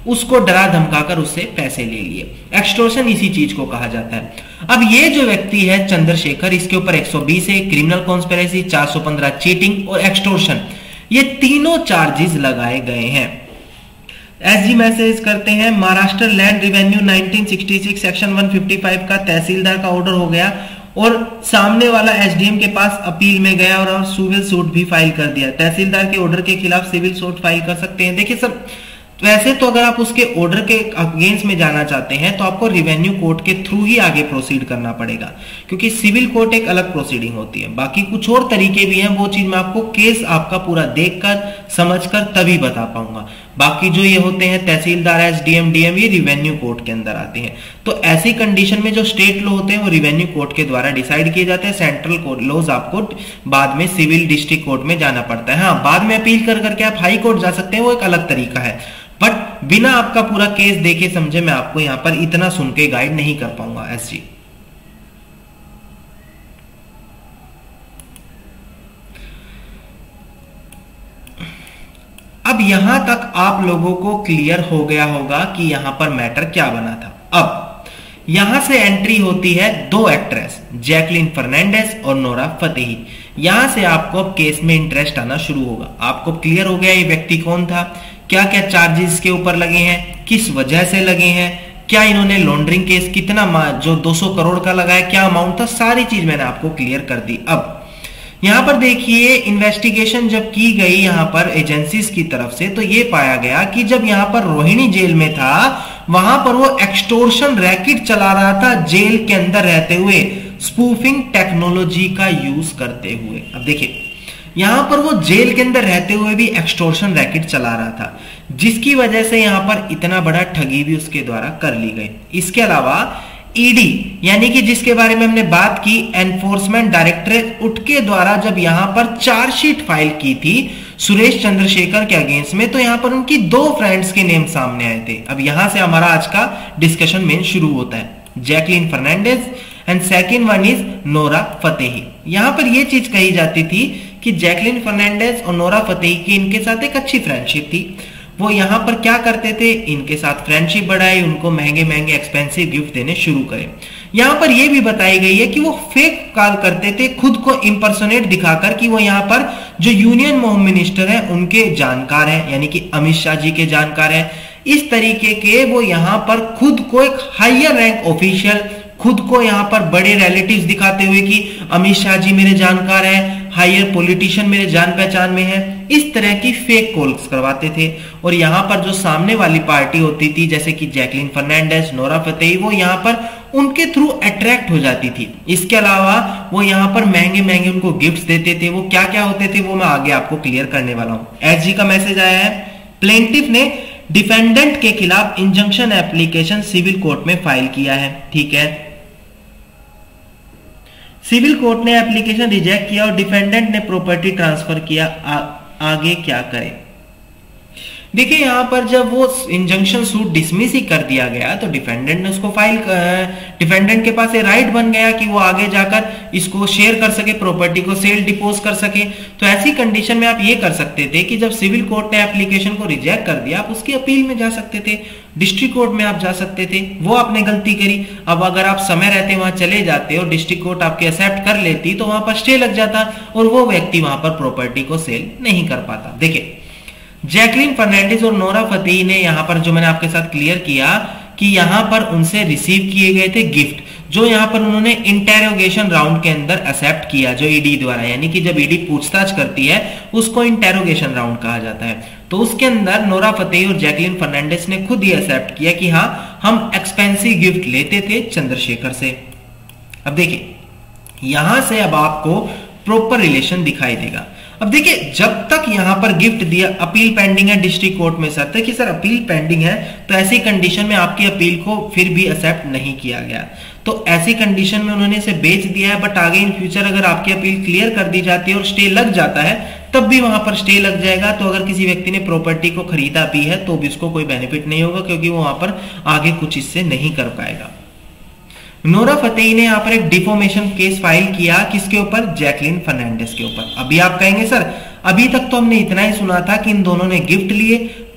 उसको डरा धमकाकर उससे पैसे ले लिए। एक्सटोर्शन इसी चीज को कहा जाता है। अब ये जो व्यक्ति है चंद्रशेखर, इसके ऊपर एक सौ बीस है क्रिमिनल कॉन्स्पिरेसी, चार सौ पंद्रह चीटिंग और एक्सटोर्शन, ये तीनों चार्जेस लगाए गए हैं। एसजी मैसेज करते हैं, Maharashtra land revenue nineteen sixty six section एक सौ पचपन का तहसीलदार का ऑर्डर हो गया और सामने वाला एसडीएम के पास अपील में गया और, और सिविल सूट भी फाइल कर दिया। तहसीलदार के ऑर्डर के खिलाफ सिविल सूट फाइल कर सकते हैं। देखिए सर, वैसे तो अगर आप उसके ऑर्डर के अगेंस्ट में जाना चाहते हैं तो आपको रिवेन्यू कोर्ट के थ्रू ही आगे प्रोसीड करना पड़ेगा, क्योंकि सिविल कोर्ट एक अलग प्रोसीडिंग होती है। बाकी कुछ और तरीके भी हैं, वो चीज मैं आपको केस आपका पूरा देखकर समझकर तभी बता पाऊंगा। बाकी जो ये होते हैं तहसीलदार, एसडीएम, डीएम, ये रिवेन्यू कोर्ट के अंदर आते हैं। तो ऐसी कंडीशन में जो स्टेट लॉ होते हैं वो रिवेन्यू कोर्ट के द्वारा डिसाइड किए जाते हैं। सेंट्रल कोर्ट लॉज आपको बाद में सिविल डिस्ट्रिक्ट कोर्ट में जाना पड़ता है। हाँ, बाद में अपील कर करके आप हाई कोर्ट जा सकते हैं, वो एक अलग तरीका है। बट बिना आपका पूरा केस देखे समझे मैं आपको यहां पर इतना सुन के गाइड नहीं कर पाऊंगा एसजी। अब यहां तक आप लोगों को क्लियर हो गया होगा कि यहां पर मैटर क्या बना था। अब यहां से एंट्री होती है दो एक्ट्रेस, जैकलिन फर्नांडिस और नोरा फतेही। यहां से आपको अब केस में इंटरेस्ट आना शुरू होगा। आपको क्लियर हो गया ये व्यक्ति कौन था, क्या क्या चार्जेस के ऊपर लगे हैं, किस वजह से लगे हैं, क्या इन्होंने लॉन्ड्रिंग केस कितना जो दो सौ करोड़ का लगा है, क्या अमाउंट था, सारी चीज मैंने आपको क्लियर कर दी। अब यहां पर देखिए, इन्वेस्टिगेशन जब की गई यहां पर एजेंसीज की तरफ से, तो ये पाया गया कि जब यहां पर रोहिणी जेल में था वहां पर वो एक्सटोर्शन रैकेट चला रहा था जेल के अंदर रहते हुए, स्पूफिंग टेक्नोलॉजी का यूज करते हुए। अब देखिए, यहां पर वो जेल के अंदर रहते हुए भी एक्सटोर्शन रैकेट चला रहा था, जिसकी वजह से यहां पर इतना बड़ा ठगी भी उसके द्वारा कर ली गई। इसके अलावा ईडी यानी कि जिसके बारे में हमने बात की, एनफोर्समेंट डायरेक्टरेट उठ के द्वारा जब यहां पर चार्जशीट फाइल की थी सुरेश चंद्रशेखर के अगेंस्ट में, तो यहां पर उनकी दो फ्रेंड्स के नेम सामने आए थे। अब यहां से हमारा आज का डिस्कशन मेन शुरू होता है। Jacqueline Fernandez and second one is Nora Fatehi. यहां पर यह चीज कही जाती थी कि जैकलिन फर्नांडिस और नोरा फतेही की इनके साथ एक अच्छी फ्रेंडशिप थी। वो यहां पर क्या करते थे, इनके साथ फ्रेंडशिप बढ़ाए, उनको महंगे महंगे एक्सपेंसिव गिफ्ट देने शुरू करे। यहां पर यह भी बताई गई है कि वो फेक कॉल करते थे, खुद को इंपर्सोनेट दिखाकर कि वो यहां पर जो यूनियन होम मिनिस्टर है उनके जानकार हैं, यानी कि अमित शाह जी के जानकार हैं। इस तरीके के वो यहां पर खुद को एक हायर रैंक ऑफिशियल, खुद को यहां पर बड़े रिलेटिव्स दिखाते हुए कि अमित शाह जी मेरे जानकार हैं, हायर पॉलिटिशियन मेरे जान पहचान में है, इस तरह की फेक कॉल्स करवाते थे। और यहां पर जो सामने वाली पार्टी होती थी जैसे कि जैकलिन फर्नांडिस, नोरा फतेही, वो यहां पर उनके थ्रू अट्रैक्ट हो जाती थी। इसके अलावा वो यहां पर महंगे महंगे उनको गिफ्ट्स देते थे। वो क्या क्या होते थे वो मैं आगे आपको क्लियर करने वाला हूं। एसजी का मैसेज आया है, प्लेंटिफ ने डिफेंडेंट के खिलाफ इंजंक्शन एप्लीकेशन सिविल कोर्ट में फाइल किया है। ठीक है, सिविल कोर्ट ने एप्लीकेशन रिजेक्ट किया और डिफेंडेंट ने प्रॉपर्टी ट्रांसफर किया। आ, आगे क्या करें। देखिए यहां पर जब वो इंजंक्शन सूट डिसमिस ही कर दिया गया तो डिफेंडेंट ने उसको फाइल, डिफेंडेंट के पास ये राइट बन गया कि वो आगे जाकर इसको शेयर कर सके, प्रॉपर्टी को सेल डिपोज कर सके। तो ऐसी कंडीशन में आप ये कर सकते थे कि जब सिविल कोर्ट ने एप्लीकेशन को रिजेक्ट कर दिया, आप उसकी अपील में जा सकते थे, डिस्ट्रिक्ट कोर्ट में आप जा सकते थे। वो आपने गलती करी। अब अगर आप समय रहते वहां चले जाते और डिस्ट्रिक्ट कोर्ट आपके एक्सेप्ट कर लेती तो वहां पर स्टे लग जाता और वो व्यक्ति वहां पर प्रॉपर्टी को सेल नहीं कर पाता। देखिए जैकलिन फर्नांडिस और नोरा फतेही ने यहां पर जो मैंने आपके साथ क्लियर किया कि यहां पर उनसे रिसीव किए गए थे गिफ्ट, जो यहां पर उन्होंने इंटेरोगेशन राउंड के अंदर एक्सेप्ट किया, जो ईडी द्वारा, यानी कि जब ईडी पूछताछ करती है उसको इंटेरोगेशन राउंड कहा जाता है। तो उसके अंदर नोरा फतेही और जैकलिन फर्नांडिस ने खुद ही एक्सेप्ट किया कि हाँ हम एक्सपेंसिव गिफ्ट लेते थे चंद्रशेखर से। अब देखिए यहां से अब आपको प्रॉपर रिलेशन दिखाई देगा। अब देखिए जब तक यहां पर गिफ्ट दिया, अपील पेंडिंग है डिस्ट्रिक्ट कोर्ट में सर, कि सर अपील पेंडिंग है तो ऐसी कंडीशन में आपकी अपील को फिर भी एक्सेप्ट नहीं किया गया, तो ऐसी कंडीशन में उन्होंने इसे बेच दिया है। बट आगे इन फ्यूचर अगर आपकी अपील क्लियर कर दी जाती है और स्टे लग जाता है तब भी वहां पर स्टे लग जाएगा। तो अगर किसी व्यक्ति ने प्रॉपर्टी को खरीदा भी है तो भी उसको कोई बेनिफिट नहीं होगा, क्योंकि वो वहां पर आगे कुछ इससे नहीं कर पाएगा। नोरा फतेही ने यहां पर एक डिफॉर्मेशन केस फाइल किया, किसके ऊपर, जैकलिन फर्नांडिस के ऊपर। अभी आप कहेंगे सर अभी तक तो हमने इतना ही सुना था कि इन दोनों ने गिफ्ट लिए, पर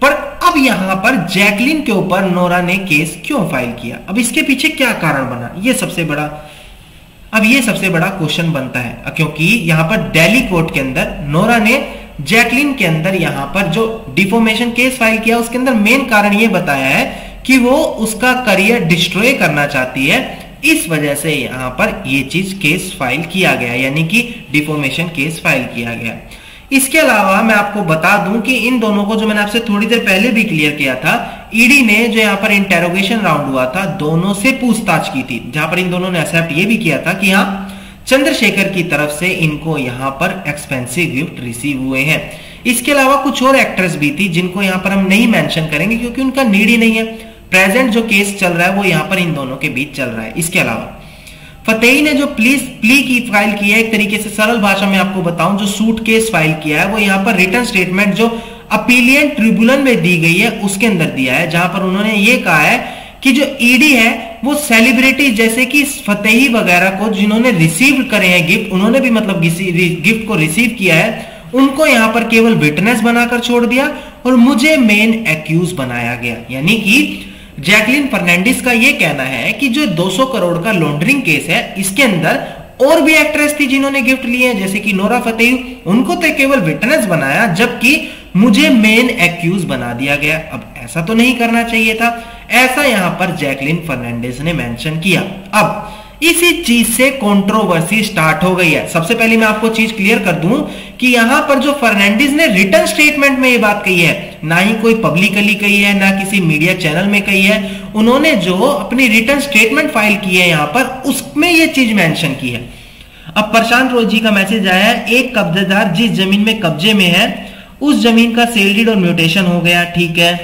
अब यहां पर जैकलिन के ऊपर नोरा ने केस क्यों फाइल किया, अब इसके पीछे क्या कारण बना, ये सबसे बड़ा अब ये सबसे बड़ा क्वेश्चन बनता है, क्योंकि यहां पर दिल्ली कोर्ट के अंदर नोरा ने जैकलिन के अंदर यहां पर जो डिफॉर्मेशन केस फाइल किया उसके अंदर मेन कारण ये बताया है कि वो उसका करियर डिस्ट्रॉय करना चाहती है, इस वजह से यहां पर ये चीज केस फाइल किया गया, यानी कि डिफॉर्मेशन केस फाइल किया गया। इसके अलावा मैं आपको बता दूं कि इन दोनों को, जो मैंने आपसे थोड़ी देर पहले भी क्लियर किया था, ईडी ने जो यहाँ पर इंटेरोगेशन राउंड हुआ था दोनों से पूछताछ की थी, जहां पर इन दोनों ने एक्सेप्ट ये भी किया था कि हाँ चंद्रशेखर की तरफ से इनको यहाँ पर एक्सपेंसिव गिफ्ट रिसीव हुए हैं। इसके अलावा कुछ और एक्ट्रेस भी थी जिनको यहाँ पर हम नहीं मेंशन करेंगे क्योंकि उनका नीड ही नहीं है। प्रेजेंट जो केस चल रहा है वो यहाँ पर इन दोनों के बीच चल रहा है। इसके अलावा फतेही ने जो प्लीज प्ली की फाइल किया है, एक तरीके से सरल भाषा में आपको बताऊं, जो सूट केस फाइल किया है वो यहाँ पर रिटर्न स्टेटमेंट जो अपीलियंट ट्रिब्यूनल में दी गई है उसके अंदर दिया है, जहां पर उन्होंने ये कहा है कि जो ईडी है वो सेलिब्रिटी जैसे कि फतेही वगैरह को जिन्होंने रिसीव करे हैं गिफ्ट, उन्होंने भी मतलब गिफ्ट को रिसीव किया है, उनको यहां पर केवल विटनेस बनाकर छोड़ दिया और मुझे मेन एक्यूज बनाया गया। यानी कि जैकलिन फर्नांडिस का यह कहना है कि जो दो सौ करोड़ का लॉन्ड्रिंग केस है इसके अंदर और भी एक्ट्रेस थी जिन्होंने गिफ्ट लिए हैं, जैसे कि नोरा फतेही, उनको तो केवल विटनेस बनाया जबकि मुझे मेन एक्यूज बना दिया गया। अब ऐसा तो नहीं करना चाहिए था, ऐसा यहां पर जैकलिन फर्नांडिस ने मेंशन किया। अब इसी चीज से कंट्रोवर्सी स्टार्ट हो गई है। सबसे पहले मैं आपको चीज क्लियर कर दूं कि यहां पर जो फर्नांडिस ने रिटर्न स्टेटमेंट में ये बात कही है, ना ही कोई पब्लिकली कही है ना किसी मीडिया चैनल में कही है, उन्होंने जो अपनी रिटर्न स्टेटमेंट फाइल की है यहां पर उसमें ये चीज मेंशन की है। अब प्रशांत रोजी का मैसेज आया है, एक कब्जेदार जिस जमीन में कब्जे में है उस जमीन का सेल डीड और म्यूटेशन हो गया। ठीक है,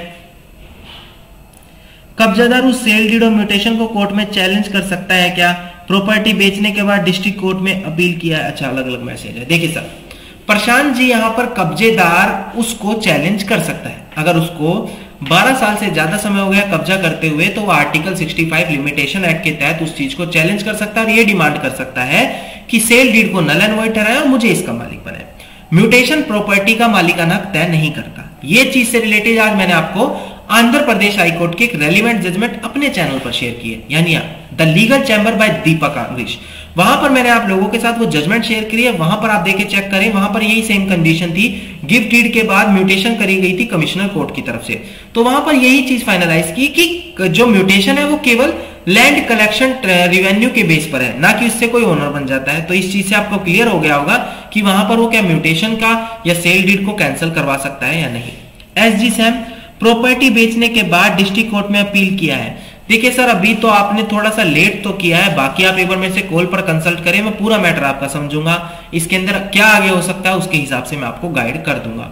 कब्जादार उस सेल डीड और म्यूटेशन को कोर्ट में चैलेंज कर सकता है क्या? प्रॉपर्टी बेचने के बाद डिस्ट्रिक्ट कोर्ट में अपील किया है। अच्छा, अलग अलग मैसेज है। देखिए सर, प्रशांत जी यहां पर कब्जेदार उसको चैलेंज कर सकता है। अगर उसको बारह साल से ज्यादा समय हो गया कब्जा करते हुए तो वो आर्टिकल पैंसठ लिमिटेशन एक्ट के तहत उस चीज को चैलेंज कर सकता है और ये डिमांड कर सकता है कि सेल डीड को नल एंड वॉइड ठहराए और मुझे इसका मालिक बनाए। म्यूटेशन प्रॉपर्टी का मालिकाना तय नहीं करता। ये चीज से रिलेटेड आज मैंने आपको आंध्र प्रदेश हाईकोर्ट की एक रेलिवेंट जजमेंट अपने चैनल पर शेयर की है, यानी the legal chamber by Deepak Angrish. वहां पर मैंने आप लोगों के साथ वो जजमेंट शेयर की है, वहां पर आप देखे चेक करें, वहां पर यही सेम कंडीशन थी। गिफ्ट डीड के बाद म्यूटेशन करी गई थी कमिश्नर कोर्ट की तरफ से, तो वहां पर यही चीज फाइनलाइज की कि जो म्यूटेशन है वो केवल लैंड कलेक्शन रिवेन्यू के बेस पर है, ना कि उससे कोई ओनर बन जाता है। तो इस चीज से आपको क्लियर हो गया होगा कि वहां पर वो क्या म्यूटेशन का या सेल डीड को कैंसिल करवा सकता है या नहीं। एस जी सैम, प्रॉपर्टी बेचने के बाद डिस्ट्रिक्ट कोर्ट में अपील किया है। देखिए सर, अभी तो आपने थोड़ा सा लेट तो किया है, बाकी आप एक बार मेरे से कॉल पर कंसल्ट करें, मैं पूरा मैटर आपका समझूंगा, इसके अंदर क्या आगे हो सकता है उसके हिसाब से मैं आपको गाइड कर दूंगा।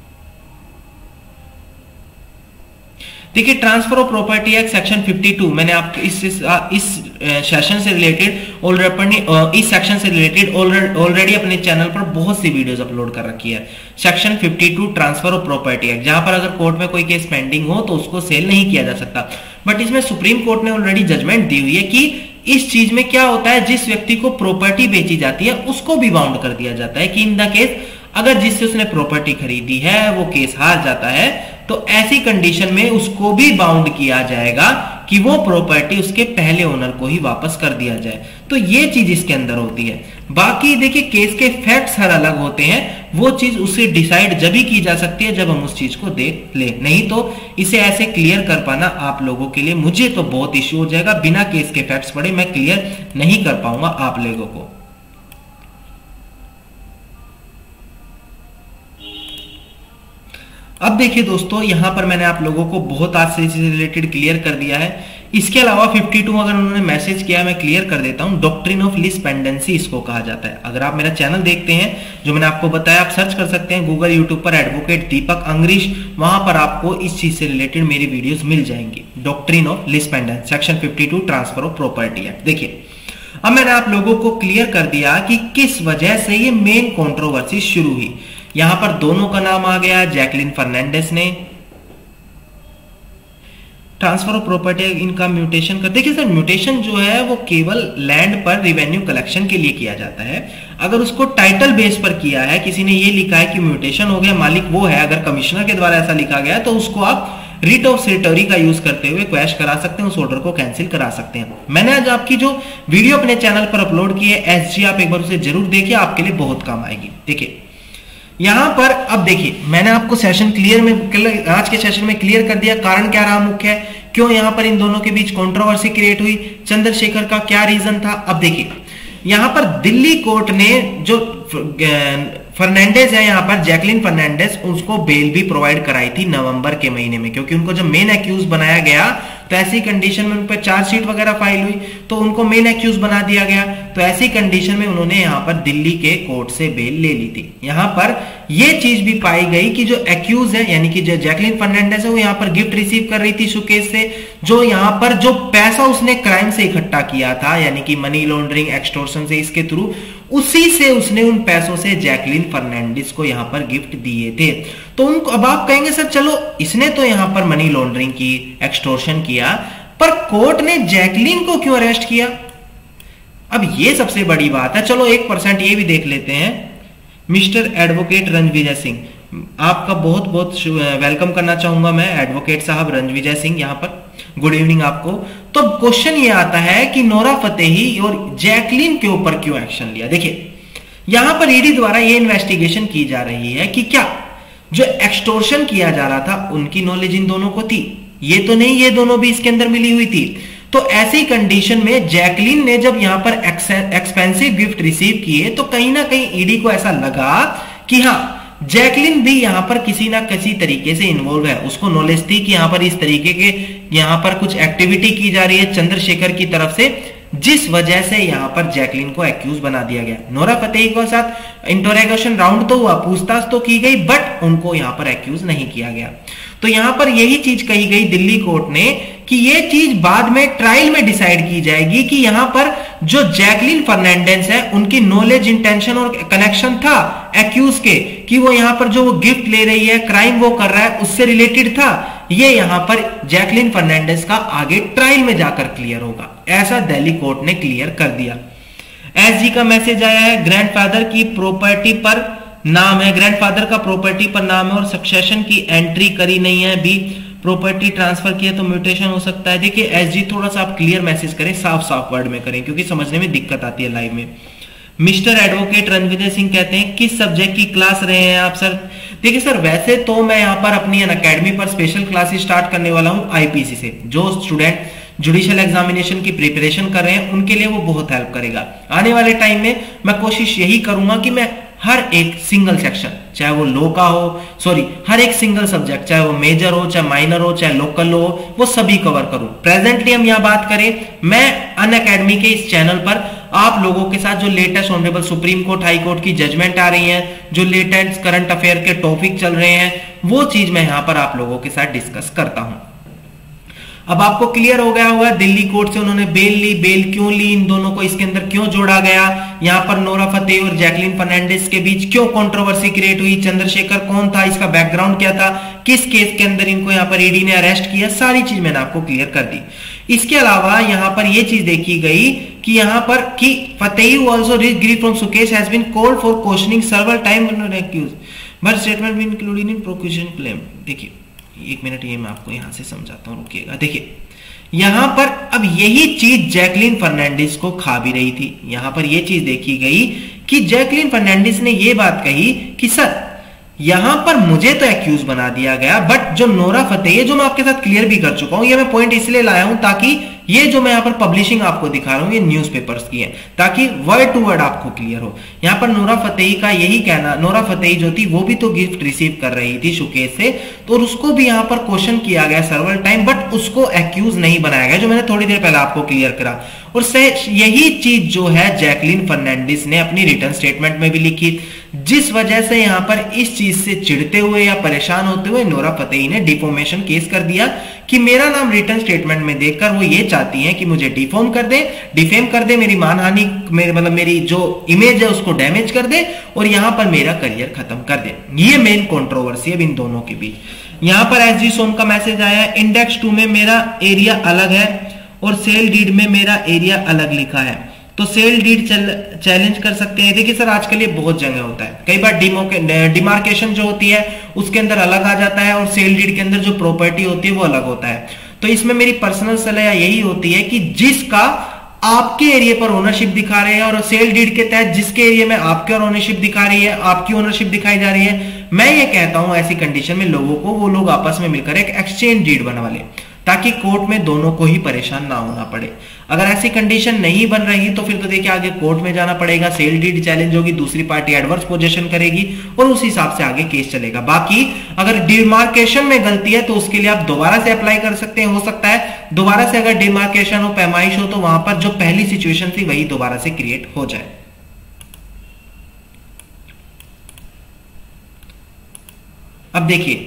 देखिए, transfer of property act section बावन, मैंने आपको इस इस, इस सेशन से रिलेटेड ऑलरेडी इस सेक्शन से रिलेटेड ऑलरेडी अपने चैनल पर बहुत सी वीडियोस अपलोड कर रखी है। सेक्शन बावन ट्रांसफर ऑफ प्रॉपर्टी एक्ट, जहां पर अगर कोर्ट में कोई केस पेंडिंग हो तो उसको सेल नहीं किया जा सकता। बट इसमें सुप्रीम कोर्ट ने ऑलरेडी जजमेंट दी हुई है कि इस चीज में क्या होता है, जिस व्यक्ति को प्रॉपर्टी बेची जाती है उसको भी बाउंड कर दिया जाता है कि इन द केस अगर जिससे उसने प्रॉपर्टी खरीदी है वो केस हार जाता है तो ऐसी कंडीशन में उसको भी बाउंड किया जाएगा कि वो प्रॉपर्टी उसके पहले ओनर को ही वापस कर दिया जाए। तो ये चीज इसके अंदर होती है। बाकी देखिए, केस के फैक्ट्स हर अलग होते हैं, वो चीज उससे डिसाइड जब ही की जा सकती है जब हम उस चीज को देख ले, नहीं तो इसे ऐसे क्लियर कर पाना आप लोगों के लिए, मुझे तो बहुत इश्यू हो जाएगा। बिना केस के फैक्ट्स पढ़े मैं क्लियर नहीं कर पाऊंगा आप लोगों को। अब देखिए दोस्तों, यहां पर मैंने आप लोगों को बहुत आज से रिलेटेड क्लियर कर दिया है। इसके अलावा बावन अगर उन्होंने मैसेज किया, मैं क्लियर कर देता हूं, डॉक्ट्रिन ऑफ लीज पेंडेंसी इसको कहा जाता है। अगर आप मेरा चैनल देखते हैं, जो मैंने आपको बताया, आप सर्च कर सकते हैं गूगल यूट्यूब पर एडवोकेट दीपक अंग्रीश, वहां पर आपको इस चीज से रिलेटेड मेरी वीडियोस मिल जाएंगी। Doctrine of lis pendency section बावन ट्रांसफर ऑफ प्रॉपर्टी एक्ट। देखिए, अब मैंने आप लोगों को क्लियर कर दिया कि किस वजह से ये मेन कंट्रोवर्सी शुरू हुई। यहां पर दोनों का नाम आ गया, जैकलिन फर्नांडिस ने ट्रांसफर ऑफ प्रॉपर्टी इनका म्यूटेशन कर। देखिए सर, म्यूटेशन जो है वो केवल लैंड पर रिवेन्यू कलेक्शन के लिए किया जाता है। अगर उसको टाइटल बेस पर किया है, किसी ने ये लिखा है कि म्यूटेशन हो गया, मालिक वो है, अगर कमिश्नर के द्वारा ऐसा लिखा गया है तो उसको आप रिट ऑफ सिटोरी का यूज करते हुए क्वैश करा सकते हैं, उस ऑर्डर को कैंसिल करा सकते हैं। मैंने आज आपकी जो वीडियो अपने चैनल पर अपलोड की है एसजी, आप एक बार उसे जरूर देखिए, आपके लिए बहुत काम आएगी। देखिए यहां पर अब देखिए मैंने आपको सेशन क्लियर में आज के सेशन में क्लियर कर दिया कारण क्या रहा मुख्य है, क्यों यहां पर इन दोनों के बीच कंट्रोवर्सी क्रिएट हुई, चंद्रशेखर का क्या रीजन था। अब देखिए यहां पर दिल्ली कोर्ट ने जो फर्नांडिस है, यहां पर जैकलिन फर्नांडिस, उसको बेल भी प्रोवाइड कराई थी नवंबर के महीने में, क्योंकि उनको जब मेन एक्यूज बनाया गया तो ऐसी कंडीशन में उन पर चार्जशीट वगैरह फाइल हुई तो उनको मेन एक्यूज बना दिया गया। तो ऐसी कंडीशन में उन्होंने यहां पर दिल्ली के कोर्ट से बेल ले ली थी। यहां पर यह चीज भी पाई गई कि जो एक्यूज है यानी कि जो जैकलिन फर्नांडिस है वो यहां पर गिफ्ट रिसीव कर रही थी सुकेश से, जो यहां पर जो पैसा उसने क्राइम से इकट्ठा किया था यानी कि मनी लॉन्ड्रिंग एक्सटॉर्शन से, इसके थ्रू उसी से उसने उन पैसों से जैकलिन फर्नांडिस को यहां पर गिफ्ट दिए थे। तो उनको अब आप कहेंगे सर चलो इसने तो यहां पर मनी लॉन्ड्रिंग की, एक्सटॉर्शन किया, पर कोर्ट ने जैकलिन को क्यों अरेस्ट किया। अब ये सबसे बड़ी बात है। चलो एक परसेंट ये भी देख लेते हैं। मिस्टर एडवोकेट रणविजय सिंह, आपका बहुत बहुत वेलकम करना चाहूंगा मैं, एडवोकेट साहब रणविजय सिंह, यहां पर गुड इवनिंग आपको। तो क्वेश्चन ये आता है कि नोरा फतेही और जैकलिन के ऊपर क्यों एक्शन लिया। देखिए यहां पर ईडी द्वारा ये इन्वेस्टिगेशन की जा रही है कि क्या जो एक्सटॉर्शन किया जा रहा था उनकी नॉलेज इन दोनों को थी, ये तो नहीं ये दोनों भी इसके अंदर मिली हुई थी। तो ऐसी कंडीशन में जैकलिन ने जब यहां पर एक्सपेंसिव गिफ्ट रिसीव किए तो कहीं ना कहीं ईडी को ऐसा लगा कि हां जैकलिन भी यहां पर किसी ना किसी तरीके से इन्वॉल्व है, उसको नॉलेज थी कि यहां पर इस तरीके के यहां पर कुछ एक्टिविटी की जा रही है चंद्रशेखर की तरफ से, जिस वजह से यहां पर जैकलिन को एक्यूज बना दिया गया। नोरा फतेही के साथ इंटरोगेशन राउंड तो हुआ, पूछताछ तो की गई, बट उनको यहां पर एक्यूज नहीं किया गया। तो यहां पर यही चीज कही गई दिल्ली कोर्ट ने कि यह चीज बाद में ट्रायल में डिसाइड की जाएगी कि यहां पर जो जैकलिन फर्नांडिस है उनकी नॉलेज, इंटेंशन और कनेक्शन था एक्यूज के, कि वो यहां पर जो वो गिफ्ट ले रही है, क्राइम वो कर रहा है, उससे रिलेटेड था। ये यहां पर जैकलिन फर्नांडिस का आगे ट्रायल में जाकर क्लियर होगा, ऐसा दिल्ली कोर्ट ने क्लियर कर दिया। एसजी का मैसेज आया है, ग्रैंडफादर की प्रॉपर्टी पर नाम है, ग्रैंडफादर का प्रॉपर्टी पर नाम है और सक्सेशन की एंट्री करी नहीं है, भी प्रॉपर्टी ट्रांसफर किया तो म्यूटेशन हो सकता है। देखिए एसजी थोड़ा सा आप क्लियर मैसेज करें, साफ साफ वर्ड में करें, क्योंकि समझने में दिक्कत आती है लाइव में। मिस्टर एडवोकेट रणविजय सिंह कहते हैं किस सब्जेक्ट की क्लास रहे हैं आप सर। देखिए सर वैसे तो मैं यहाँ पर अपनी अकेडमी पर स्पेशल क्लासेस स्टार्ट करने वाला हूँ आईपीसी से, जो स्टूडेंट जुडिशियल एग्जामिनेशन की प्रिपरेशन कर रहे हैं उनके लिए वो बहुत हेल्प करेगा। आने वाले टाइम में मैं कोशिश यही करूंगा कि मैं हर एक सिंगल सेक्शन, चाहे वो लॉ का हो, सॉरी हर एक सिंगल सब्जेक्ट, चाहे वो मेजर हो, चाहे माइनर हो, चाहे लोकल हो, वो सभी कवर करूं। प्रेजेंटली हम यहां बात करें, मैं अन अकेडमी के इस चैनल पर आप लोगों के साथ जो latest honourable Supreme Court, High Court की जजमेंट आ रही है, जो लेटेस्ट करंट अफेयर के टॉपिक चल रहे हैं, वो चीज मैं यहां पर आप लोगों के साथ डिस्कस करता हूं। अब आपको क्लियर हो गया होगा दिल्ली कोर्ट से उन्होंने बेल ली, बेल क्यों ली, इन दोनों को इसके अंदर क्यों जोड़ा गया, यहां पर नोरा फतेही और जैकलिन फर्नांडिस के बीच क्यों कंट्रोवर्सी क्रिएट हुई, चंद्रशेखर कौन था, इसका बैकग्राउंड क्या था, किस केस के अंदर इनको यहां पर ईडी ने अरेस्ट किया, सारी चीज मैंने आपको क्लियर कर दी। इसके अलावा यहां पर यह चीज देखी गई कि यहां पर कि Fatehi also rich gift from Sukesh has been called for questioning several time accused but statement been included in prosecution claim. देखिए एक मिनट ये मैं आपको यहां से समझाता हूं, रुकिएगा। देखिए यहां पर अब यही चीज जैकलिन फर्नांडिस को खा भी रही थी। यहां पर यह चीज देखी गई कि जैकलिन फर्नांडिस ने यह बात कही कि सर यहां पर मुझे तो एक्यूज बना दिया गया, बट जो नोरा फतेही है, जो मैं आपके साथ क्लियर भी कर चुका हूं, ये मैं पॉइंट इसलिए लाया हूं ताकि ये जो मैं यहां पर पब्लिशिंग आपको दिखा रहा हूं ये न्यूज़पेपर्स की है, ताकि वर्ड टू वर्ड आपको क्लियर हो। यहां पर नोरा फतेही का यही कहना, नोरा फतेही जो थी वो भी तो गिफ्ट रिसीव कर रही थी सुकेश से, तो उसको भी यहां पर क्वेश्चन किया गया सर्वल टाइम, बट उसको एक्यूज नहीं बनाया गया, जो मैंने थोड़ी देर पहले आपको क्लियर करा। और यही चीज जो है जैकलिन फर्नांडिस ने अपनी रिटर्न स्टेटमेंट में भी लिखी, जिस वजह से यहां पर इस चीज से चिढ़ते हुए या परेशान होते हुए नोरा फतेही ने डिफॉर्मेशन केस कर दिया कि मेरा नाम रिटर्न स्टेटमेंट में देखकर वो ये चाहती हैं कि मुझे डिफॉर्म कर दे, डिफेम कर दे, मेरी मानहानि, मेरे मतलब मेरी जो इमेज है उसको डैमेज कर दे और यहां पर मेरा करियर खत्म कर दे। ये मेन कंट्रोवर्सी है इन दोनों के बीच। यहां पर एस जी सोम का मैसेज आया, इंडेक्स टू में मेरा एरिया अलग है और सेल डीड में मेरा एरिया अलग लिखा है। तो सेल डीड चैलेंज कर सकते हैं। देखिए सर आजकल ये बहुत जगह होता है, कई बार डिमार्केशन जो होती है उसके अंदर अलग आ जाता है और सेल डीड के अंदर जो प्रॉपर्टी होती है वो अलग होता है। तो इसमें मेरी पर्सनल सलाह यही होती है कि जिसका आपके एरिया पर ओनरशिप दिखा रहे हैं और सेल डीड के तहत जिसके एरिया में आपके और ओनरशिप दिखा रही है, आपकी ओनरशिप दिखाई जा रही है, मैं ये कहता हूं ऐसी कंडीशन में लोगों को वो लोग आपस में मिलकर एक एक्सचेंज डीड बनवा ले, ताकि कोर्ट में दोनों को ही परेशान ना होना पड़े। अगर ऐसी कंडीशन नहीं बन रही तो फिर तो देखिए आगे कोर्ट में जाना पड़ेगा, सेल डीड चैलेंज होगी, दूसरी पार्टी एडवर्स पोजीशन करेगी और उस हिसाब से आगे केस चलेगा। बाकी अगर डिमार्केशन में गलती है तो उसके लिए आप दोबारा से अप्लाई कर सकते हैं। हो सकता है दोबारा से अगर डिमार्केशन हो, पैमाइश हो, तो वहां पर जो पहली सिचुएशन थी वही दोबारा से क्रिएट हो जाए। अब देखिए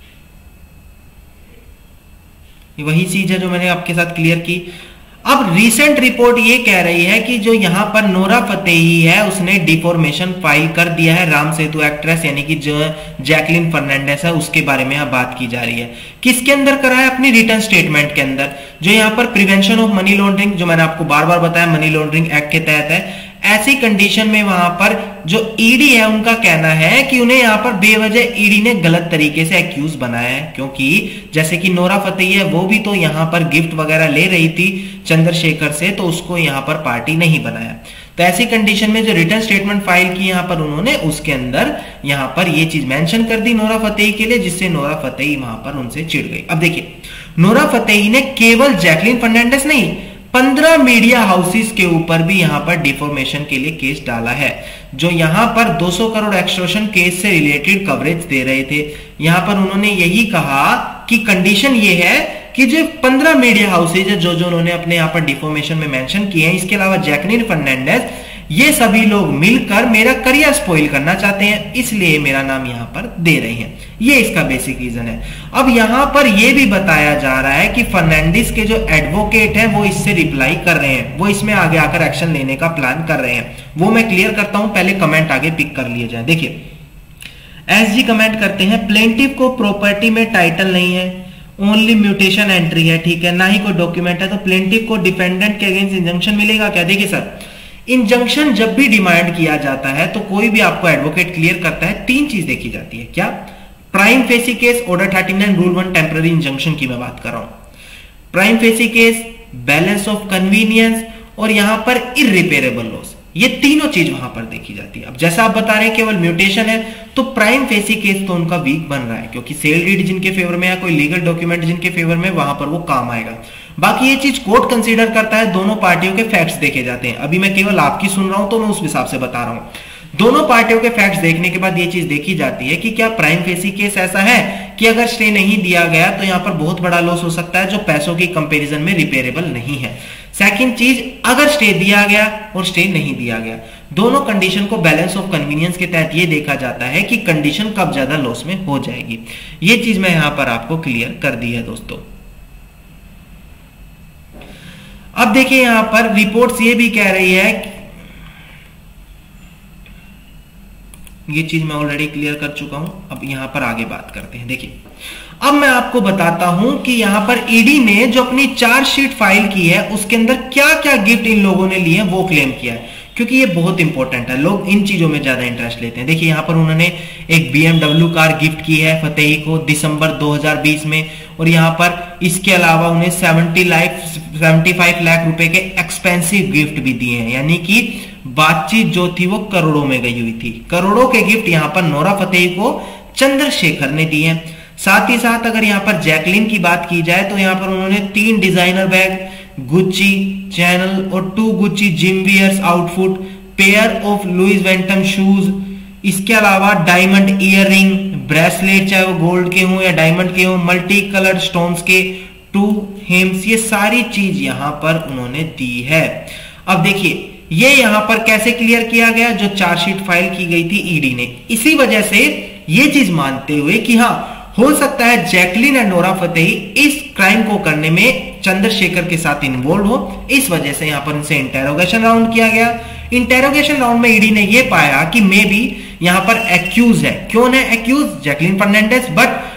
वही चीज है जो मैंने आपके साथ क्लियर की। अब रीसेंट रिपोर्ट ये कह रही है कि जो यहां पर नोरा फतेही है उसने डिफॉर्मेशन फाइल कर दिया है राम सेतु एक्ट्रेस यानी कि जो जैकलिन फर्नांडिस है उसके बारे में यहां बात की जा रही है। किसके अंदर करा है? अपनी रिटर्न स्टेटमेंट के अंदर, जो यहां पर प्रिवेंशन ऑफ मनी लॉन्ड्रिंग, जो मैंने आपको बार बार बताया मनी लॉन्ड्रिंग एक्ट के तहत है। ऐसी कंडीशन में वहां पर जो ईडी है उनका कहना है कि उन्हें यहां पर बेवजह ईडी ने गलत तरीके से एक्यूज बनाया है, क्योंकि जैसे कि नोरा फतेही है वो भी तो यहां पर गिफ्ट वगैरह ले रही थी चंद्रशेखर से, तो उसको यहां पर पार्टी नहीं बनाया। तो ऐसी कंडीशन में जो रिटर्न स्टेटमेंट फाइल की यहां पर उन्होंने उसके अंदर यहां पर ये चीज मेंशन कर दी नोरा फतेही के लिए, जिससे नोरा फतेही वहां पर उनसे चिढ़ गई। अब देखिए नोरा फतेही ने केवल जैकलिन फर्नांडिस नहीं पंद्रह मीडिया हाउसेस के ऊपर भी यहां पर डिफॉर्मेशन के लिए केस डाला है, जो यहां पर दो सौ करोड़ एक्सटॉर्शन केस से रिलेटेड कवरेज दे रहे थे। यहां पर उन्होंने यही कहा कि कंडीशन ये है कि जो पंद्रह मीडिया हाउसेज है जो जो उन्होंने अपने यहां पर डिफॉर्मेशन में मेंशन किए हैं, इसके अलावा जैकलिन फर्नांडिस, ये सभी लोग मिलकर मेरा करियर स्पॉइल करना चाहते हैं, इसलिए मेरा नाम यहां पर दे रहे हैं। ये इसका बेसिक रीजन है। अब यहां पर यह भी बताया जा रहा है कि फर्नांडिस के जो एडवोकेट हैं वो इससे रिप्लाई कर रहे हैं, वो इसमें आगे आकर एक्शन लेने का प्लान कर रहे हैं। वो मैं क्लियर करता हूं, पहले कमेंट आगे पिक कर लिए जाए। देखिए एस जी कमेंट करते हैं, प्लेंटिफ को प्रॉपर्टी में टाइटल नहीं है, ओनली म्यूटेशन एंट्री है, ठीक है, ना ही कोई डॉक्यूमेंट है, तो प्लेंटिफ को डिफेंडेंट के अगेंस्ट इंजंक्शन मिलेगा क्या? देखिए सर, इंजंक्शन जब भी डिमांड किया जाता है तो कोई भी आपको एडवोकेट क्लियर करता है, तीन चीज देखी जाती है। क्या? Prime facie case, order thirty nine, rule one, temporary injunction की मैं बात कर रहा हूं। Prime facie case, balance of convenience और यहां पर इररिपेरेबल लॉस, ये तीनों चीज वहां पर देखी जाती है। अब जैसा आप बता रहे हैं केवल म्यूटेशन है, तो प्राइम फेसी केस तो उनका वीक बन रहा है, क्योंकि सेल डीड जिनके फेवर में या कोई लीगल डॉक्यूमेंट जिनके फेवर में, वहां पर वो काम आएगा। बाकी ये चीज कोर्ट कंसीडर करता है, दोनों पार्टियों के फैक्ट्स देखे जाते हैं। अभी मैं केवल आपकी सुन रहा हूं तो मैं उस हिसाब से बता रहा हूं। दोनों पार्टियों के फैक्ट्स देखने के बाद ये चीज देखी जाती है कि क्या प्राइम फेसी केस ऐसा है कि अगर स्टे नहीं दिया गया तो यहां पर बहुत बड़ा लॉस हो सकता है जो पैसों की कंपैरिजन में रिपेयरेबल नहीं है। सेकंड चीज, अगर स्टे दिया गया और स्टे नहीं दिया गया, दोनों कंडीशन को बैलेंस ऑफ कन्वीनियंस के तहत ये देखा जाता है कि कंडीशन कब ज्यादा लॉस में हो जाएगी। ये चीज मैं यहां पर आपको क्लियर कर दी है दोस्तों। अब देखिए यहां पर रिपोर्ट्स ये भी कह रही है, ये चीज मैं ऑलरेडी क्लियर कर चुका हूं, अब यहां पर आगे बात करते हैं। देखिए अब मैं आपको बताता हूं कि यहां पर ईडी ने जो अपनी चार्जशीट फाइल की है उसके अंदर क्या क्या गिफ्ट इन लोगों ने लिए वो क्लेम किया है, क्योंकि ये बहुत इंपॉर्टेंट है, लोग इन चीजों में ज्यादा इंटरेस्ट लेते हैं। देखिए यहां पर उन्होंने एक बीएमडब्ल्यू कार गिफ्ट की है फतेही को दिसंबर दो हज़ार बीस में, और यहां पर इसके अलावा उन्हें seventy lakh seventy five lakh रुपए के एक्सपेंसिव गिफ्ट भी दिए हैं, यानी कि बातचीत जो थी वो करोड़ों में गई हुई थी। करोड़ों के गिफ्ट यहां पर नोरा फतेही को चंद्रशेखर ने दिए हैं। साथ ही साथ अगर यहां पर जैकलिन की बात की जाए तो यहां पर उन्होंने तीन डिजाइनर बैग, गुच्ची चैनल और two Gucci gym wears outfit, pair of Louis Vuitton shoes, इसके अलावा डायमंड ईयररिंग, ब्रेसलेट चाहे वो गोल्ड के हों या डायमंड के हों, मल्टी कलर्ड स्टोन्स के टू हेम्स, ये सारी चीज यहां पर उन्होंने दी है। अब देखिए ये यहां पर कैसे क्लियर किया गया, जो चार्जशीट फाइल की गई थी ईडी ने, इसी वजह से ये चीज मानते हुए कि हाँ हो सकता है जैकलिन एंड नोरा फतेही इस क्राइम को करने में चंद्रशेखर के साथ इन्वॉल्व हो, इस वजह से यहां पर इनसे इंटेरोगेशन राउंड किया गया। इंटेरोगेशन राउंड में ईडी ने यह पाया कि मे बी यहां पर एक्यूज है, क्यों है accused? Jacqueline Fernandez, but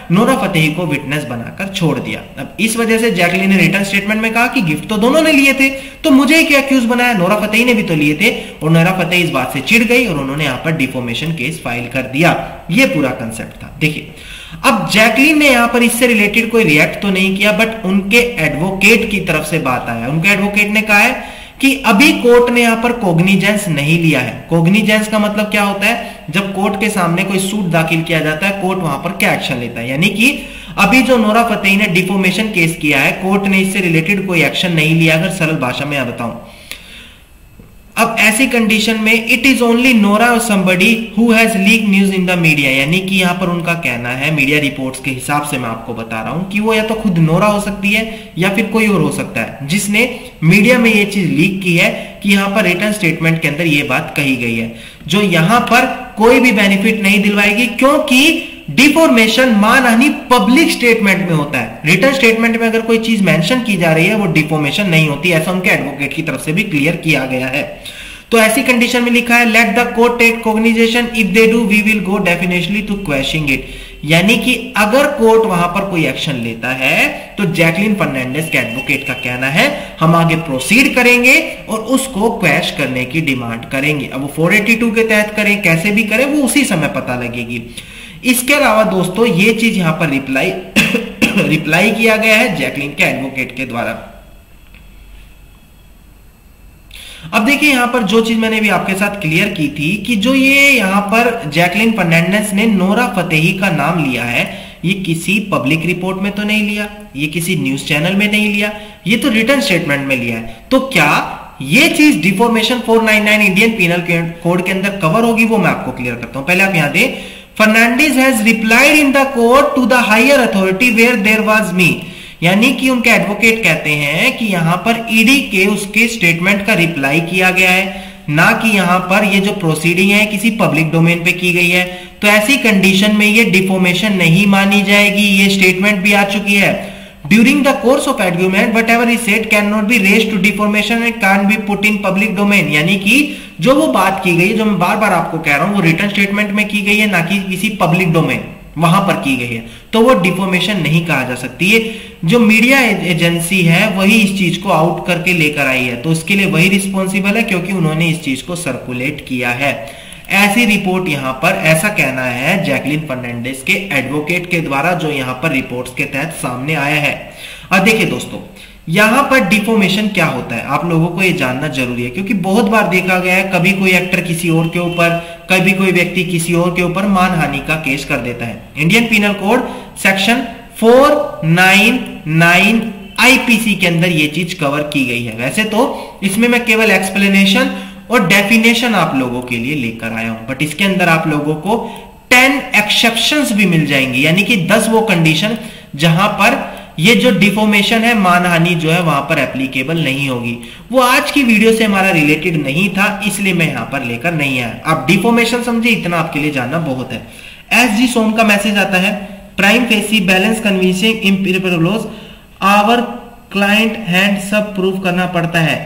Nora Fatehi को विटनेस बनाकर छोड़ दिया। अब इस वजह से जैकलीन ने रिटर्न स्टेटमेंट में कहा कि गिफ्ट तो दोनों ने लिए थे, तो मुझे क्या एक्यूज बनाया, नोरा फतेही ने भी तो लिए थे। और नोरा फतेही इस बात से चिढ़ गई और उन्होंने यहां पर डिफॉर्मेशन केस फाइल कर दिया। यह पूरा कंसेप्ट था। देखिए, अब जैकलीन ने यहां पर इससे रिलेटेड कोई रिएक्ट तो नहीं किया, बट उनके एडवोकेट की तरफ से बात आया। उनके एडवोकेट ने कहा है कि अभी कोर्ट ने यहां पर कोग्निजेंस नहीं लिया है। कोग्निजेंस का मतलब क्या होता है, जब कोर्ट के सामने कोई सूट दाखिल किया जाता है, कोर्ट वहां पर क्या एक्शन लेता है। यानी कि अभी जो नोरा फतेही ने डिफॉर्मेशन केस किया है, कोर्ट ने इससे रिलेटेड कोई एक्शन नहीं लिया। अगर सरल भाषा में यहां बताऊं, अब ऐसी कंडीशन में इट इज ओनली नोरा और somebody who has leak news in the media, यानी कि यहां पर उनका कहना है, मीडिया रिपोर्ट्स के हिसाब से मैं आपको बता रहा हूं कि वो या तो खुद नोरा हो सकती है या फिर कोई और हो सकता है जिसने मीडिया में ये चीज लीक की है कि यहां पर रिटर्न स्टेटमेंट के अंदर ये बात कही गई है, जो यहां पर कोई भी बेनिफिट नहीं दिलवाएगी, क्योंकि डिफॉर्मेशन मानहानि पब्लिक स्टेटमेंट में होता है। रिटर्न स्टेटमेंट में अगर कोई चीज मेंशन की जा रही है वो डिफॉर्मेशन नहीं होती, ऐसा उनके एडवोकेट की तरफ से भी क्लियर किया गया है। तो ऐसी कंडीशन में लिखा है let the court take cognizance, if they do we will go definitely to questioning it. यानी कि अगर कोर्ट वहां पर कोई एक्शन लेता है तो जैकलीन फर्नांडिस के एडवोकेट का कहना है हम आगे प्रोसीड करेंगे और उसको क्वैश करने की डिमांड करेंगे। अब वो फोर एटी टू के तहत करें, कैसे भी करें, वो उसी समय पता लगेगी। इसके अलावा दोस्तों ये चीज यहां पर रिप्लाई रिप्लाई किया गया है जैकलीन के एडवोकेट के द्वारा। अब देखिए यहां पर जो चीज मैंने भी आपके साथ क्लियर की थी कि जो ये यहां पर जैकलीन फर्नांडिस ने नोरा फतेही का नाम लिया है, ये किसी पब्लिक रिपोर्ट में तो नहीं लिया, ये किसी न्यूज चैनल में नहीं लिया, ये तो रिटर्न स्टेटमेंट में लिया है। तो क्या ये चीज defamation four nine nine Indian penal code के अंदर कवर होगी, वो मैं आपको क्लियर करता हूं। पहले आप यहां दें, Fernandez has replied in the court to the higher authority where there was me, यानी कि उनके एडवोकेट कहते हैं कि यहां पर ईडी के उसके स्टेटमेंट का रिप्लाई किया गया है, ना कि यहां पर ये जो प्रोसीडिंग है किसी पब्लिक डोमेन पे की गई है। तो ऐसी कंडीशन में ये डिफॉर्मेशन नहीं मानी जाएगी, ये स्टेटमेंट भी आ चुकी है। During the course of argument whatever is said can not be raised to defamation and can be put in public domain, यानी कि जो वो बात की गई, जो मैं बार बार आपको कह रहा हूं, वो रिटर्न स्टेटमेंट में की गई है, ना कि किसी पब्लिक डोमेन वहां पर की गई है, तो वो डिफॉर्मेशन नहीं कहा जा सकती है। जो मीडिया एजेंसी है वही इस चीज को आउट करके लेकर आई है, तो उसके लिए वही रिस्पॉन्सिबल है क्योंकि उन्होंने इस चीज को सर्कुलेट किया है। ऐसी रिपोर्ट यहां पर, ऐसा कहना है जैकलीन फर्नांडिस के एडवोकेट के द्वारा, जो यहां पर रिपोर्ट्स के तहत सामने आया है। अब देखिए दोस्तों, यहां पर डिफॉर्मेशन क्या होता है आप लोगों को ये जानना जरूरी है, क्योंकि बहुत बार देखा गया है कभी कोई एक्टर किसी और के ऊपर, कभी कोई व्यक्ति किसी और के ऊपर मानहानि का केस कर देता है। Indian penal code section four nine nine IPC के अंदर ये चीज कवर की गई है। वैसे तो इसमें मैं केवल एक्सप्लेनेशन और डेफिनेशन आप लोगों के लिए लेकर आया हूं, बट इसके अंदर आप लोगों को टेन एक्सेप्शंस भी मिल जाएंगी, यानी कि दस वो कंडीशन जहां पर ये जो डिफॉर्मेशन है, मानहानि जो है वहां पर एप्लीकेबल नहीं होगी। वो आज की वीडियो से हमारा रिलेटेड नहीं था, इसलिए मैं यहां पर लेकर नहीं आया। आप डिफॉर्मेशन समझे, इतना आपके लिए जानना बहुत है। एस जी सोम का मैसेज आता है, प्राइम फेसी बैलेंस कन्विंसिंग इंपीरियल लॉज आवर क्लाइंट हैंड सब प्रूव करना पड़ता है।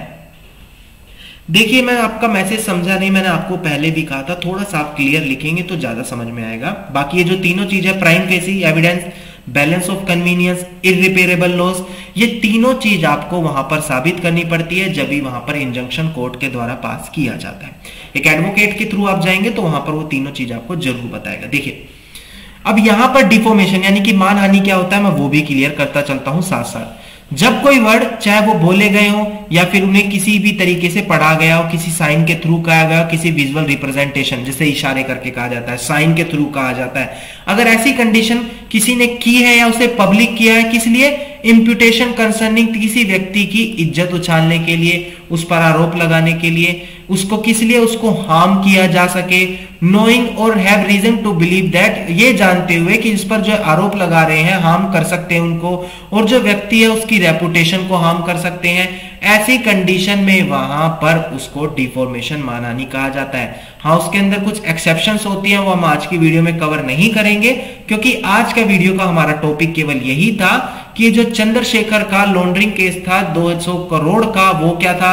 देखिए मैं आपका मैसेज समझा नहीं, मैंने आपको पहले भी कहा था, थोड़ा सा आप क्लियर लिखेंगे तो ज्यादा समझ में आएगा। बाकी ये जो तीनों चीज है, prime facie evidence, balance of convenience, irreparable loss, ये तीनों चीज आपको वहां पर साबित करनी पड़ती है जब भी वहां पर इंजंक्शन कोर्ट के द्वारा पास किया जाता है। एक एडवोकेट के थ्रू आप जाएंगे तो वहां पर वो तीनों चीज आपको जरूर बताएगा। देखिए अब यहां पर डिफॉर्मेशन यानी कि मानहानि क्या होता है, मैं वो भी क्लियर करता चलता हूं साथ साथ। जब कोई वर्ड, चाहे वो बोले गए हो या फिर उन्हें किसी भी तरीके से पढ़ा गया हो, किसी साइन के थ्रू कहा गया हो, किसी विजुअल रिप्रेजेंटेशन जिसे इशारे करके कहा जाता है, साइन के थ्रू कहा जाता है, अगर ऐसी कंडीशन किसी ने की है या उसे पब्लिक किया है, किस लिए, इंप्यूटेशन कंसर्निंग, किसी व्यक्ति की इज्जत उछालने के लिए, उस पर आरोप लगाने के लिए, उसको किस लिए उसको हार्म किया जा सके, knowing or have reason to believe that, ये जानते हुए कि इस पर जो आरोप लगा रहे हैं हार्म कर सकते हैं उनको, और जो व्यक्ति है उसकी रेपुटेशन को हार्म कर सकते हैं, ऐसी कंडीशन में वहां पर उसको डिफॉर्मेशन मानहानि कहा जाता है। हाँ, उसके अंदर कुछ एक्सेप्शंस होती हैं, वो हम आज की वीडियो में कवर नहीं करेंगे, क्योंकि आज का वीडियो का हमारा टॉपिक केवल यही था कि जो चंद्रशेखर का लॉन्ड्रिंग केस था दो सौ करोड़ का, वो क्या था,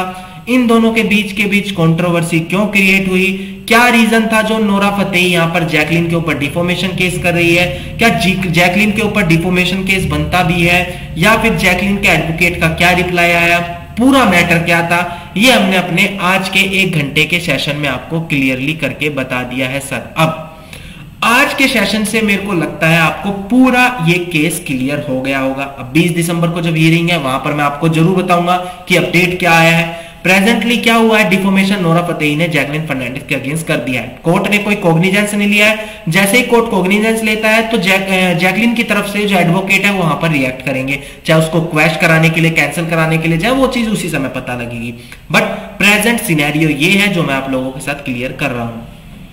इन दोनों के बीच के बीच कंट्रोवर्सी क्यों क्रिएट हुई, क्या रीजन था जो नोरा फतेही यहां पर जैकलीन के ऊपर डिफोमेशन केस कर रही है, क्या जैकलीन के ऊपर डिफोमेशन केस बनता भी है या फिर जैकलीन के एडवोकेट का क्या रिप्लाई आया, पूरा मैटर क्या था, ये हमने अपने आज के एक घंटे के सेशन में आपको क्लियरली करके बता दिया है सर। अब आज के सेशन से मेरे को लगता है आपको पूरा ये केस क्लियर हो गया होगा। अब बीस दिसंबर को जब हियरिंग है वहां पर मैं आपको जरूर बताऊंगा कि अपडेट क्या आया है, प्रेजेंटली क्या हुआ है। डिफोमेशन नोरा फतेही ने जैकलीन फर्नांडिस के अगेंस्ट कर दिया है, कोर्ट ने कोई कॉग्निजेंस नहीं लिया है। जैसे ही कोर्ट कॉग्निजेंस लेता है तो जैक, जैकलीन की तरफ से जो एडवोकेट है वो वहां पर रिएक्ट करेंगे, चाहे उसको क्वेश कराने के लिए, कैंसिल कराने के लिए, चाहे वो चीज उसी समय पता लगेगी। बट प्रेजेंट सिनेरियो ये है जो मैं आप लोगों के साथ क्लियर कर रहा हूं।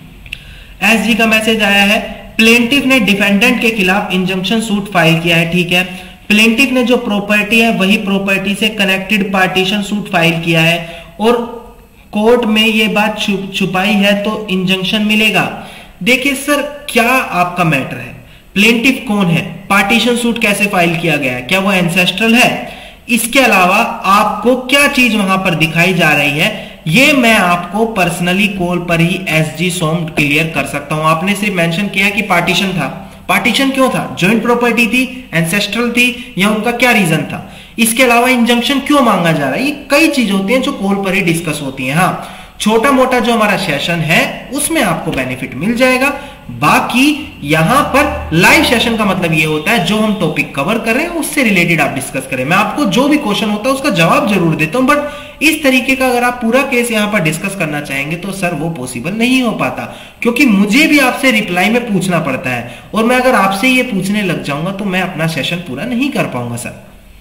एसजी का मैसेज आया है, प्लेंटिफ ने डिफेंडेंट के खिलाफ इंजंक्शन सूट फाइल किया है। ठीक है, प्लेंटिफ ने जो प्रॉपर्टी है वही प्रॉपर्टी से कनेक्टेड पार्टीशन सूट फाइल किया है और कोर्ट में ये बात छुप, छुपाई है तो इंजंक्शन मिलेगा। देखिए सर, क्या आपका मैटर है, प्लेंटिफ कौन है, पार्टीशन सूट कैसे फाइल किया गया है, क्या वो एंसेस्ट्रल है, इसके अलावा आपको क्या चीज वहां पर दिखाई जा रही है, ये मैं आपको पर्सनली कॉल पर ही एसजी सोम क्लियर कर सकता हूं। आपने सिर्फ मेंशन किया कि पार्टीशन था, पार्टीशन क्यों था, जॉइंट प्रॉपर्टी थी, एंसेस्ट्रल थी, या उनका क्या रीजन था, इसके अलावा इंजंक्शन क्यों मांगा जा रहा है, ये कई चीज होती हैं जो कॉल पर ही डिस्कस होती हैं। हाँ, छोटा मोटा जो हमारा सेशन है उसमें आपको बेनिफिट मिल जाएगा, बाकी यहां पर लाइव सेशन का मतलब ये होता है जो हम टॉपिक कवर कर रहे हैं उससे रिलेटेड आप डिस्कस करें। मैं आपको जो भी क्वेश्चन होता है उसका जवाब जरूर देता हूं, बट इस तरीके का अगर आप पूरा केस यहां पर डिस्कस करना चाहेंगे तो सर वो पॉसिबल नहीं हो पाता, क्योंकि मुझे भी आपसे रिप्लाई में पूछना पड़ता है और मैं अगर आपसे ये पूछने लग जाऊंगा तो मैं अपना सेशन पूरा नहीं कर पाऊंगा सर।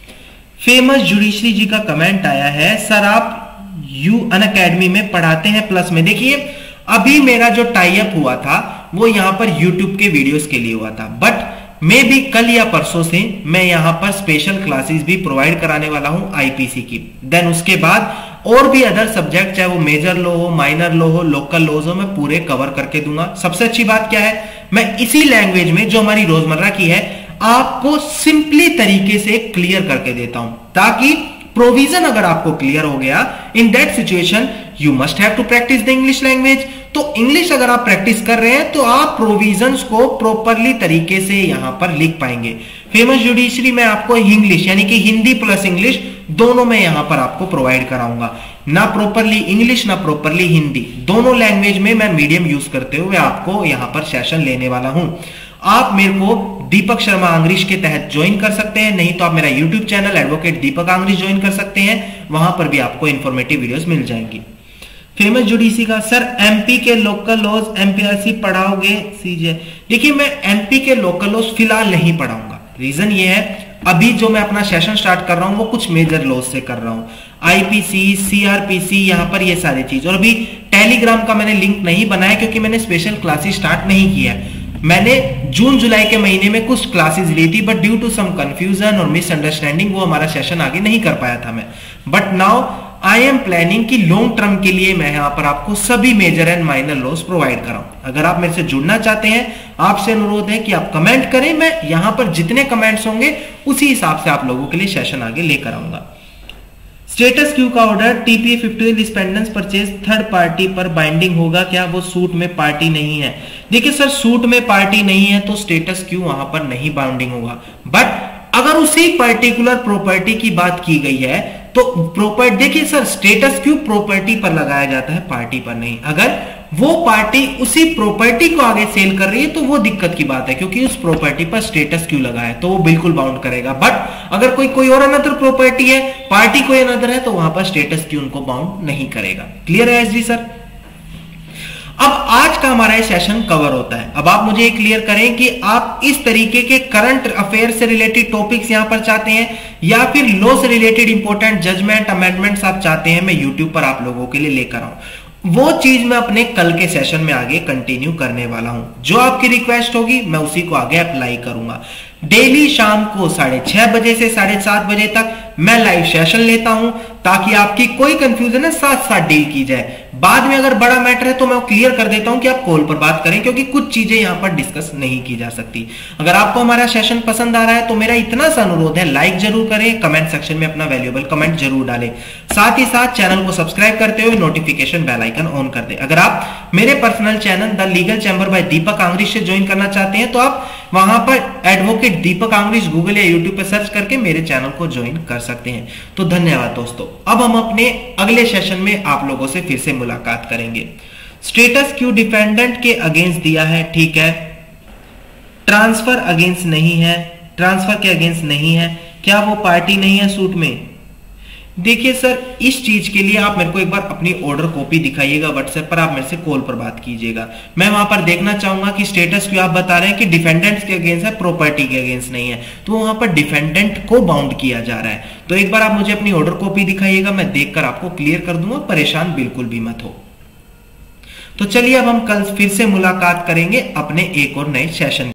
फेमस जुडिशरी जी का कमेंट आया है, सर आप यू अनअकैडमी में पढ़ाते हैं प्लस में। देखिए, अभी मेरा जो टाई अप हुआ था वो यहां पर यूट्यूब के वीडियोस के लिए हुआ था, बट मे भी कल या परसों से मैं यहां पर स्पेशल क्लासेस भी प्रोवाइड कराने वाला हूं आईपीसी की। देन उसके बाद और भी अदर सब्जेक्ट, चाहे वो मेजर लॉ हो, माइनर लॉ हो, लोकल लॉज हो, मैं पूरे कवर करके दूंगा। सबसे अच्छी बात क्या है, मैं इसी लैंग्वेज में जो हमारी रोजमर्रा की है आपको सिंपली तरीके से क्लियर करके देता हूं, ताकि प्रोविजन अगर आपको क्लियर हो गया, in that situation you must have to practice the English language. तो इंग्लिश अगर आप प्रैक्टिस कर रहे हैं तो आप प्रोविजंस को प्रॉपरली तरीके से यहां पर लिख पाएंगे। फेमस जुडिशरी में आपको इंग्लिश यानी कि हिंदी प्लस इंग्लिश दोनों में यहां पर आपको प्रोवाइड कराऊंगा, ना प्रॉपरली इंग्लिश ना प्रॉपरली हिंदी, दोनों लैंग्वेज में मैं मीडियम यूज करते हुए आपको यहां पर सेशन लेने वाला हूं। आप मेरे को दीपक शर्मा आंग्रिश के तहत ज्वाइन कर सकते हैं, नहीं तो आप मेरा YouTube channel advocate Deepak Angrish join कर सकते हैं, वहां पर भी आपको इंफॉर्मेटिव वीडियोस मिल जाएंगी। फेमस जुडिशरी का, सर एमपी के लोकल लॉज एमपीआरसी पढ़ाओगे सीजे? देखिए, मैं एमपी के लोकल लॉज फिलहाल नहीं पढ़ाऊंगा, रीजन ये है अभी जो मैं अपना सेशन स्टार्ट कर रहा हूं वो कुछ मेजर लॉज से कर रहा हूं, आईपीसी, सीआरपीसी, यहां पर ये सारी चीज। और अभी टेलीग्राम का मैंने लिंक नहीं बनाया क्योंकि मैंने स्पेशल क्लासेस स्टार्ट नहीं किया है। मैंने जून जुलाई के महीने में कुछ क्लासेस ली थी, but due to some confusion और मिसअंडरस्टैंडिंग वो हमारा सेशन आगे नहीं कर पाया था मैं। But now I am planning कि लॉन्ग टर्म के लिए मैं यहां पर आपको सभी major and minor laws provide कराऊं। अगर आप मेरे से जुड़ना चाहते हैं, आपसे अनुरोध है कि आप कमेंट करें, मैं यहां पर जितने कमेंट्स होंगे उसी हिसाब से आप लोगों के लिए सेशन आगे लेकर आऊंगा। स्टेटस क्यू का order TPA fifty dependence purchase third party पर बाइंडिंग होगा क्या, वो सूट में पार्टी नहीं है? देखिए सर, सूट में पार्टी नहीं है तो स्टेटस क्यू वहां पर नहीं बाइंडिंग होगा, बट अगर उसी पर्टिकुलर प्रॉपर्टी की बात की गई है तो प्रॉपर्टी, देखिए सर, स्टेटस क्यू प्रॉपर्टी पर लगाया जाता है, पार्टी पर नहीं। अगर वो पार्टी उसी प्रॉपर्टी को आगे सेल कर रही है तो वो दिक्कत की बात है, क्योंकि उस प्रॉपर्टी पर स्टेटस क्यू लगा है तो वो बिल्कुल बाउंड करेगा। बट अगर कोई कोई और अनदर प्रॉपर्टी है, पार्टी कोई अनदर है, तो वहां पर स्टेटस क्यू उनको बाउंड नहीं करेगा। क्लियर है एसजी सर? अब आज का हमारा ये सेशन कवर होता है। अब आप मुझे क्लियर करें कि आप इस तरीके के करंट अफेयर से रिलेटेड टॉपिक्स यहां पर चाहते हैं या फिर लॉ से रिलेटेड इंपॉर्टेंट जजमेंट अमेंडमेंट्स आप चाहते हैं मैं यूट्यूब पर आप लोगों के लिए लेकर आऊं। वो चीज मैं अपने कल के सेशन में आगे कंटिन्यू करने वाला हूं। जो आपकी रिक्वेस्ट होगी मैं उसी को आगे अप्लाई करूंगा। डेली शाम को साढ़े छह बजे से साढ़े सात बजे तक मैं लाइव सेशन लेता हूं ताकि आपकी कोई कंफ्यूजन है साथ साथ डील की जाए। बाद में अगर बड़ा मैटर है तो मैं क्लियर कर देता हूं कि आप कॉल पर बात करें, क्योंकि कुछ चीजें यहां पर डिस्कस नहीं की जा सकती। अगर आपको हमारा सेशन पसंद आ रहा है तो मेरा इतना सा अनुरोध है, लाइक जरूर करें, कमेंट सेक्शन में अपना वैल्यूएबल कमेंट जरूर डालें, साथ ही साथ चैनल को सब्सक्राइब करते हुए नोटिफिकेशन बेल आइकन ऑन कर दें। अगर आप मेरे personal channel the legal chamber by Deepak Angrish से ज्वाइन करना चाहते हैं तो आप वहां पर एडवोकेट दीपक आंग्रिश गूगल या यूट्यूब पर सर्च करके मेरे चैनल को ज्वाइन कर सकते हैं। तो धन्यवाद दोस्तों। अब हम अपने अगले सेशन में आप लोगों से फिर से मुलाकात करेंगे। स्टेटस क्यू डिफेंडेंट के अगेंस्ट दिया है, ठीक है। ट्रांसफर अगेंस्ट नहीं है, ट्रांसफर के अगेंस्ट नहीं है। क्या वो पार्टी नहीं है सूट में? देखिए सर, इस चीज के लिए आप मेरे को एक बार अपनी ऑर्डर कॉपी दिखाइएगा व्हाट्सएप पर, आप मेरे से कॉल पर बात कीजिएगा। मैं वहां पर देखना चाहूंगा कि स्टेटस क्यों आप बता रहे हैं कि डिफेंडेंट्स के अगेंस्ट है, प्रॉपर्टी के अगेंस्ट नहीं है, तो वहां पर डिफेंडेंट को बाउंड किया जा रहा है। तो एक बार आप मुझे अपनी ऑर्डर कॉपी दिखाइएगा, मैं देखकर आपको क्लियर कर दूंगा, परेशान बिल्कुल भी मत हो। तो चलिए अब हम कल फिर से मुलाकात करेंगे अपने एक और नए सेशन